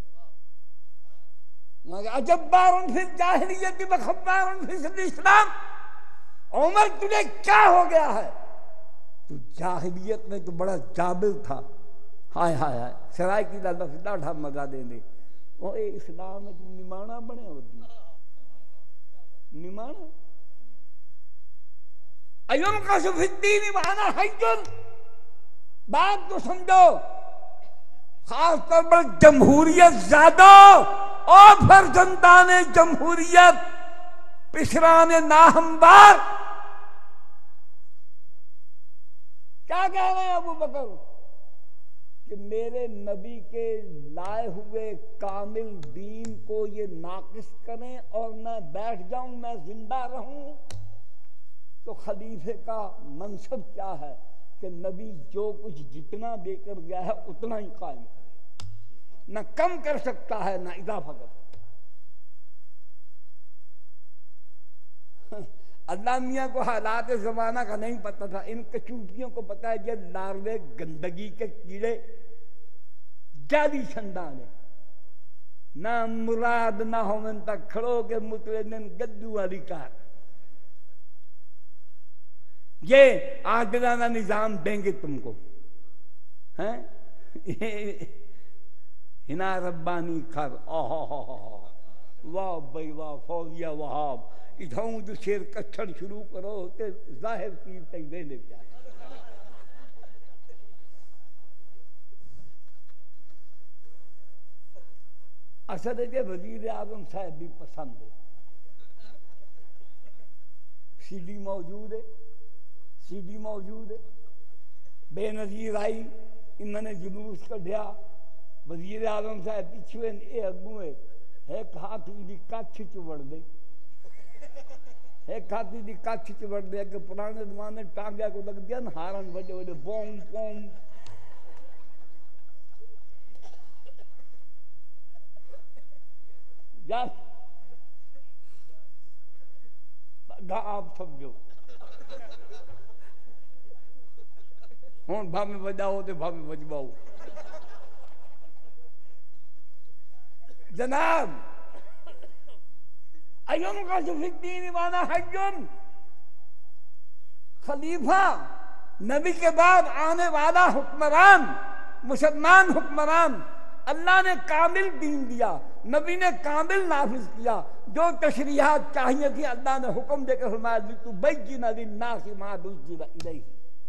اجبار فی الجاہلیت وخبار فی الاسلام، عمر تجھے کیا ہو گیا ہے؟ تو جاہلیت میں تو بڑا جابر تھا، ہائے ہائے ہائے سرائے کی لفظ ڈاڑھا مزہ دے دے، وہ اے اسلام میں تم نمانا بنے ہوتی نمانا ایون کا سفیدی نمانا حیجن، بات تو سمجھو، خاص طور پر جمہوریت زیادہ اور فرزندان جمہوریت پسران ناہموار کیا کہہ رہے ہیں ابو بکر کہ میرے نبی کے لائے ہوئے کامل دین کو یہ ناقص کریں اور میں بیٹھ جاؤں، میں زندہ رہوں، تو خلیفے کا منصب کیا ہے کہ نبی جو کچھ جتنا دے کر گیا ہے اتنا ہی قائم کرے، نہ کم کر سکتا ہے نہ اضافہ کر سکتا ہے۔ اللہ میاں کو حالات زمانہ کا نہیں پتہ تھا، ان کچوٹیوں کو پتہ ہے یہ لاروے گندگی کے کیڑے جالی چھندانے نہ مراد نہ ہومن تک کھڑو کے متوینن گدو والی کار، یہ عادلانہ نظام دیں گے تم کو، ہیں ہنا ربانی کھر، آہا واہ بھائی واہ فوزیہ وہاب، ادھاؤں جو شیر کچھڑ شروع کرو تے ظاہر پیر تک دے لے جائے۔ اصل ہے کہ وزیر اعظم صاحب بھی پسند ہے، سی ڈی موجود ہے، سی ڈی موجود ہے، بے نظیر آئی، انہوں نے جلوس کڈیا، وزیر اعظم صاحب پچھوے اے اگوں ایک ہاتھ دی کچھ چوڑ دے، ایک ہاتھ دی کچھ چوڑ دے کہ پرانے زمانے ٹانگیا کو لگ دیا نا ہارن بڑے بڑے بوم بوم، یار گا آپ سمجھو ہوں بھا میں بجاؤ تو بھا میں بجواؤ جناب ایون کا جو فی الدین وانا حجن خلیفہ نبی کے بعد آنے والا حکمران مسلمان حکمران اللہ نے کامل دین دیا، نبی نے کامل نافذ کیا، جو تشریحات چاہیے تھی اللہ نے حکم دے کر فرمایا لِتُبَيِّنَ لِلنَّاسِ مَا نُزِّلَ إِلَيْهِمْ۔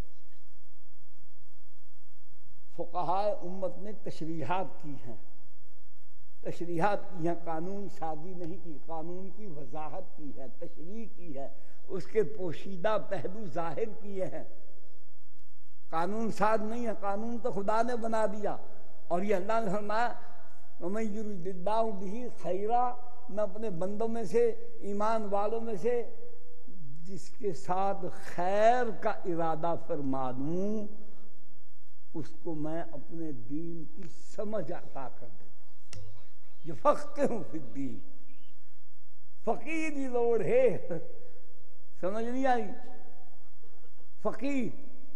فقہائے امت نے تشریحات کی ہیں، تشریحات کی ہیں، قانون سازی نہیں کی، قانون کی وضاحت کی ہے، تشریح کی ہے، اس کے پوشیدہ پہلو ظاہر کیے ہیں۔ قانون ساز نہیں ہے، قانون تو خدا نے بنا دیا، اور یہ اللہ نے فرمایا وَمَن يُرِدِ اللَّهُ بِهِ خَيْرًا، میں اپنے بندوں میں سے ایمان والوں میں سے جس کے ساتھ خیر کا ارادہ فرما دوں اس کو میں اپنے دین کی سمجھ عطا کر دیتا ہوں، یفقہہ فی الدین، فقیر کی لوڑ ہے، سمجھ نہیں آئی؟ فقیر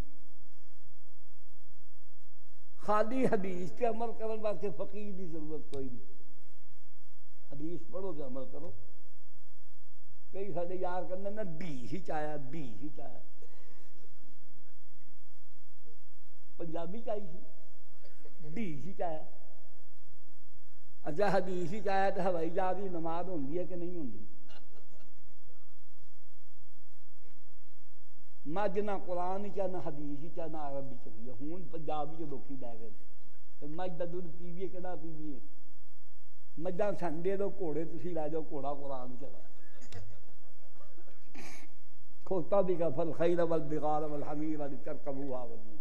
خالی حدیث پہ عمل کرنے واسطے فقیر کی ضرورت کوئی نہیں، حدیث پڑھو تو عمل کرو۔ کئی سارے یار کرنے نا بی ہی چاہیا بی ہی چاہیا، پنجابی چاہیے بی ہی چاہیا، اچھا حدیث ہی چاہیا تو ہوائی جہاز کی نماز ہوندی ہے کہ نہیں ہوندی؟ مجھ نہ قرآن چاہ نہ حدیث چاہ نہ عربی چاہیے، ہوں پنجابی جو لوکی لے گئے مجھ کا دودھ پیویے کہ نہ پیویے، مجھا سنڈے دو گھوڑے تسی لے جاؤ، گھوڑا قرآن چلا کھوتا بھی کا فل خیر والبغال والحمیر ولترکبوها وزینا۔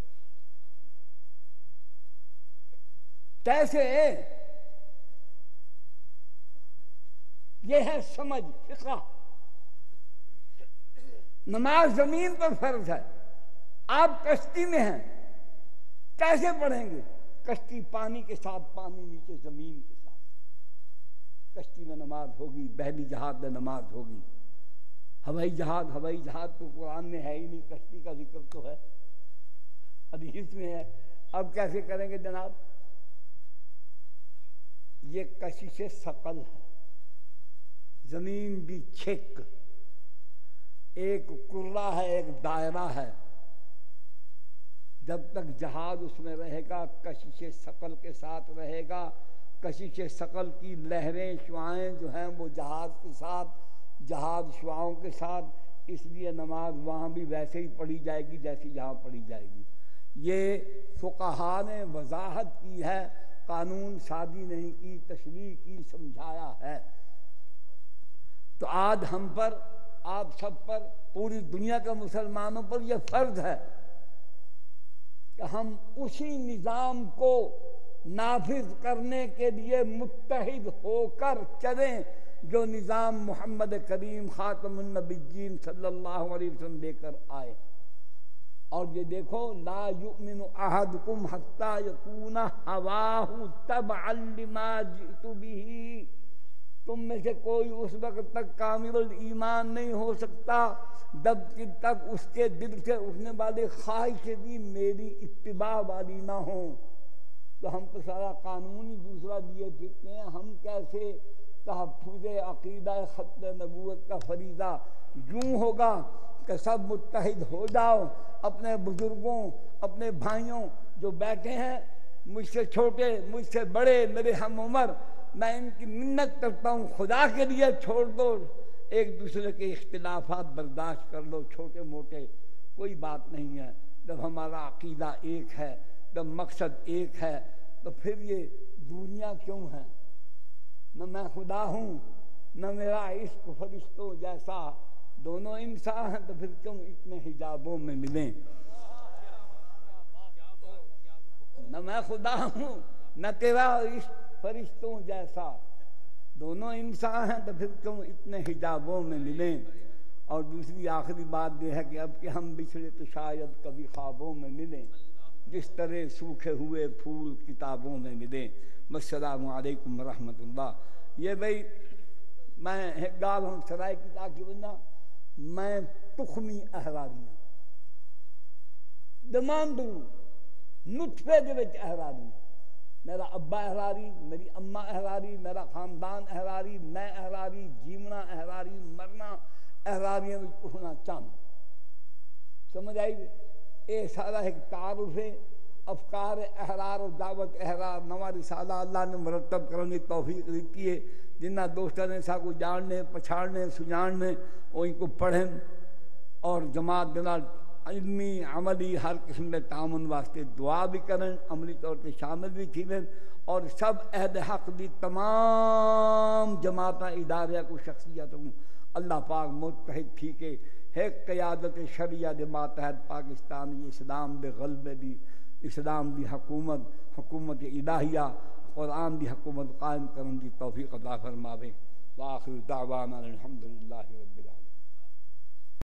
کیسے یہ ہے سمجھ فقہ۔ نماز زمین پر فرض ہے، آپ کشتی میں ہیں، کیسے پڑھیں گے؟ کشتی پانی کے ساتھ، پانی نیچے زمین کے ساتھ، کشتی میں نماز ہوگی، بحری جہاز میں نماز ہوگی، ہوائی جہاز ہوائی جہاز تو قرآن میں ہے ہی نہیں، کشتی کا ذکر تو ہے، حدیث میں ہے، اب کیسے کریں گے جناب؟ یہ کشش ثقل ہے، زمین بھی چھک، ایک کرہ ہے ایک دائرہ ہے، جب تک جہاز اس میں رہے گا کشش ثقل کے ساتھ رہے گا، کشش ثقل کی لہریں شعاعیں جو ہیں وہ جہاز کے ساتھ، جہاز شعاعوں کے ساتھ، اس لیے نماز وہاں بھی ویسے ہی پڑھی جائے گی جیسی یہاں پڑھی جائے گی۔ یہ فقہا نے وضاحت کی ہے، قانون سازی نہیں کی، تشریح کی، سمجھایا ہے۔ تو آج ہم پر، آپ سب پر، پوری دنیا کے مسلمانوں پر یہ فرض ہے کہ ہم اسی نظام کو نافذ کرنے کے لیے متحد ہو کر چلیں جو نظام محمد کریم خاتم النبیین صلی اللہ علیہ وسلم لے کر آئے۔ اور یہ دیکھو لا یؤمن احدکم حتی یکون ہواہ تبعا لما جئت بہ، تم میں سے کوئی اس وقت تک کامل ایمان نہیں ہو سکتا جب تک اس کے دل سے اٹھنے والے خواہش بھی میری اتباع والی نہ ہوں۔ تو ہم تو سارا قانون ہی دوسرا دیے پھرتے ہیں، ہم کیسے تحفظ عقیدہ ختم نبوت کا فریضہ یوں ہوگا کہ سب متحد ہو جاؤ، اپنے بزرگوں، اپنے بھائیوں جو بیٹھے ہیں، مجھ سے چھوٹے، مجھ سے بڑے، میرے ہم عمر، میں ان کی منت کرتا ہوں خدا کے لیے چھوڑ دو، ایک دوسرے کے اختلافات برداشت کر لو، چھوٹے موٹے کوئی بات نہیں ہے۔ جب ہمارا عقیدہ ایک ہے، جب مقصد ایک ہے، تو پھر یہ دوریاں کیوں ہیں؟ نہ میں خدا ہوں، نہ میرا عشق فرشتوں جیسا دونوں انسان ہیں تو پھر کیوں اتنے حجابوں میں ملیں؟ نہ میں خدا ہوں نہ تیرا اس فرشتوں جیسا، دونوں انسان ہیں تو پھر کیوں اتنے حجابوں میں ملیں؟ اور دوسری آخری بات یہ ہے کہ اب کہ ہم بچھڑے تو شاید کبھی خوابوں میں ملیں، جس طرح سوکھے ہوئے پھول کتابوں میں ملیں۔ السلام علیکم ورحمۃ اللہ۔ یہ بھائی میں گال ہوں سرائے کی تاکہ بندہ میں تخمی احراری ہوں، دماندو نطفے دے وچ احراری، میرا ابا احراری، میری اماں احراری، میرا خاندان احراری، میں احراری، جیونا احراری، مرنا احراریاں وچ اٹھنا چاہنا۔ سمجھ آئی؟ اے سارا ایک تعارف ہے، افکار احرار و دعوت احرار نواں رسالہ اللہ نے مرتب کرنے کی توفیق دیتی ہے۔ جنہ دوستوں نے سا کو جاننے پچھاڑنے سجاننے ان کو پڑھیں اور جماعت کے نال علمی عملی ہر قسم کے تعاون واسطے دعا بھی کریں، عملی طور پہ شامل بھی تھیں، اور سب عہد حق دی تمام جماعتاں ادارے کو شخصیت کو اللہ پاک متحد تھی کہ ایک قیادت شریعہ دے ماتحت پاکستانی اسلام دے غلبے دی، اسلام دی حکومت حکومت الہیہ قرآن دی حکومت قائم کرن دی توفیق عطا فرماوے۔ وآخر دعوانا الحمدللہ رب العالمین۔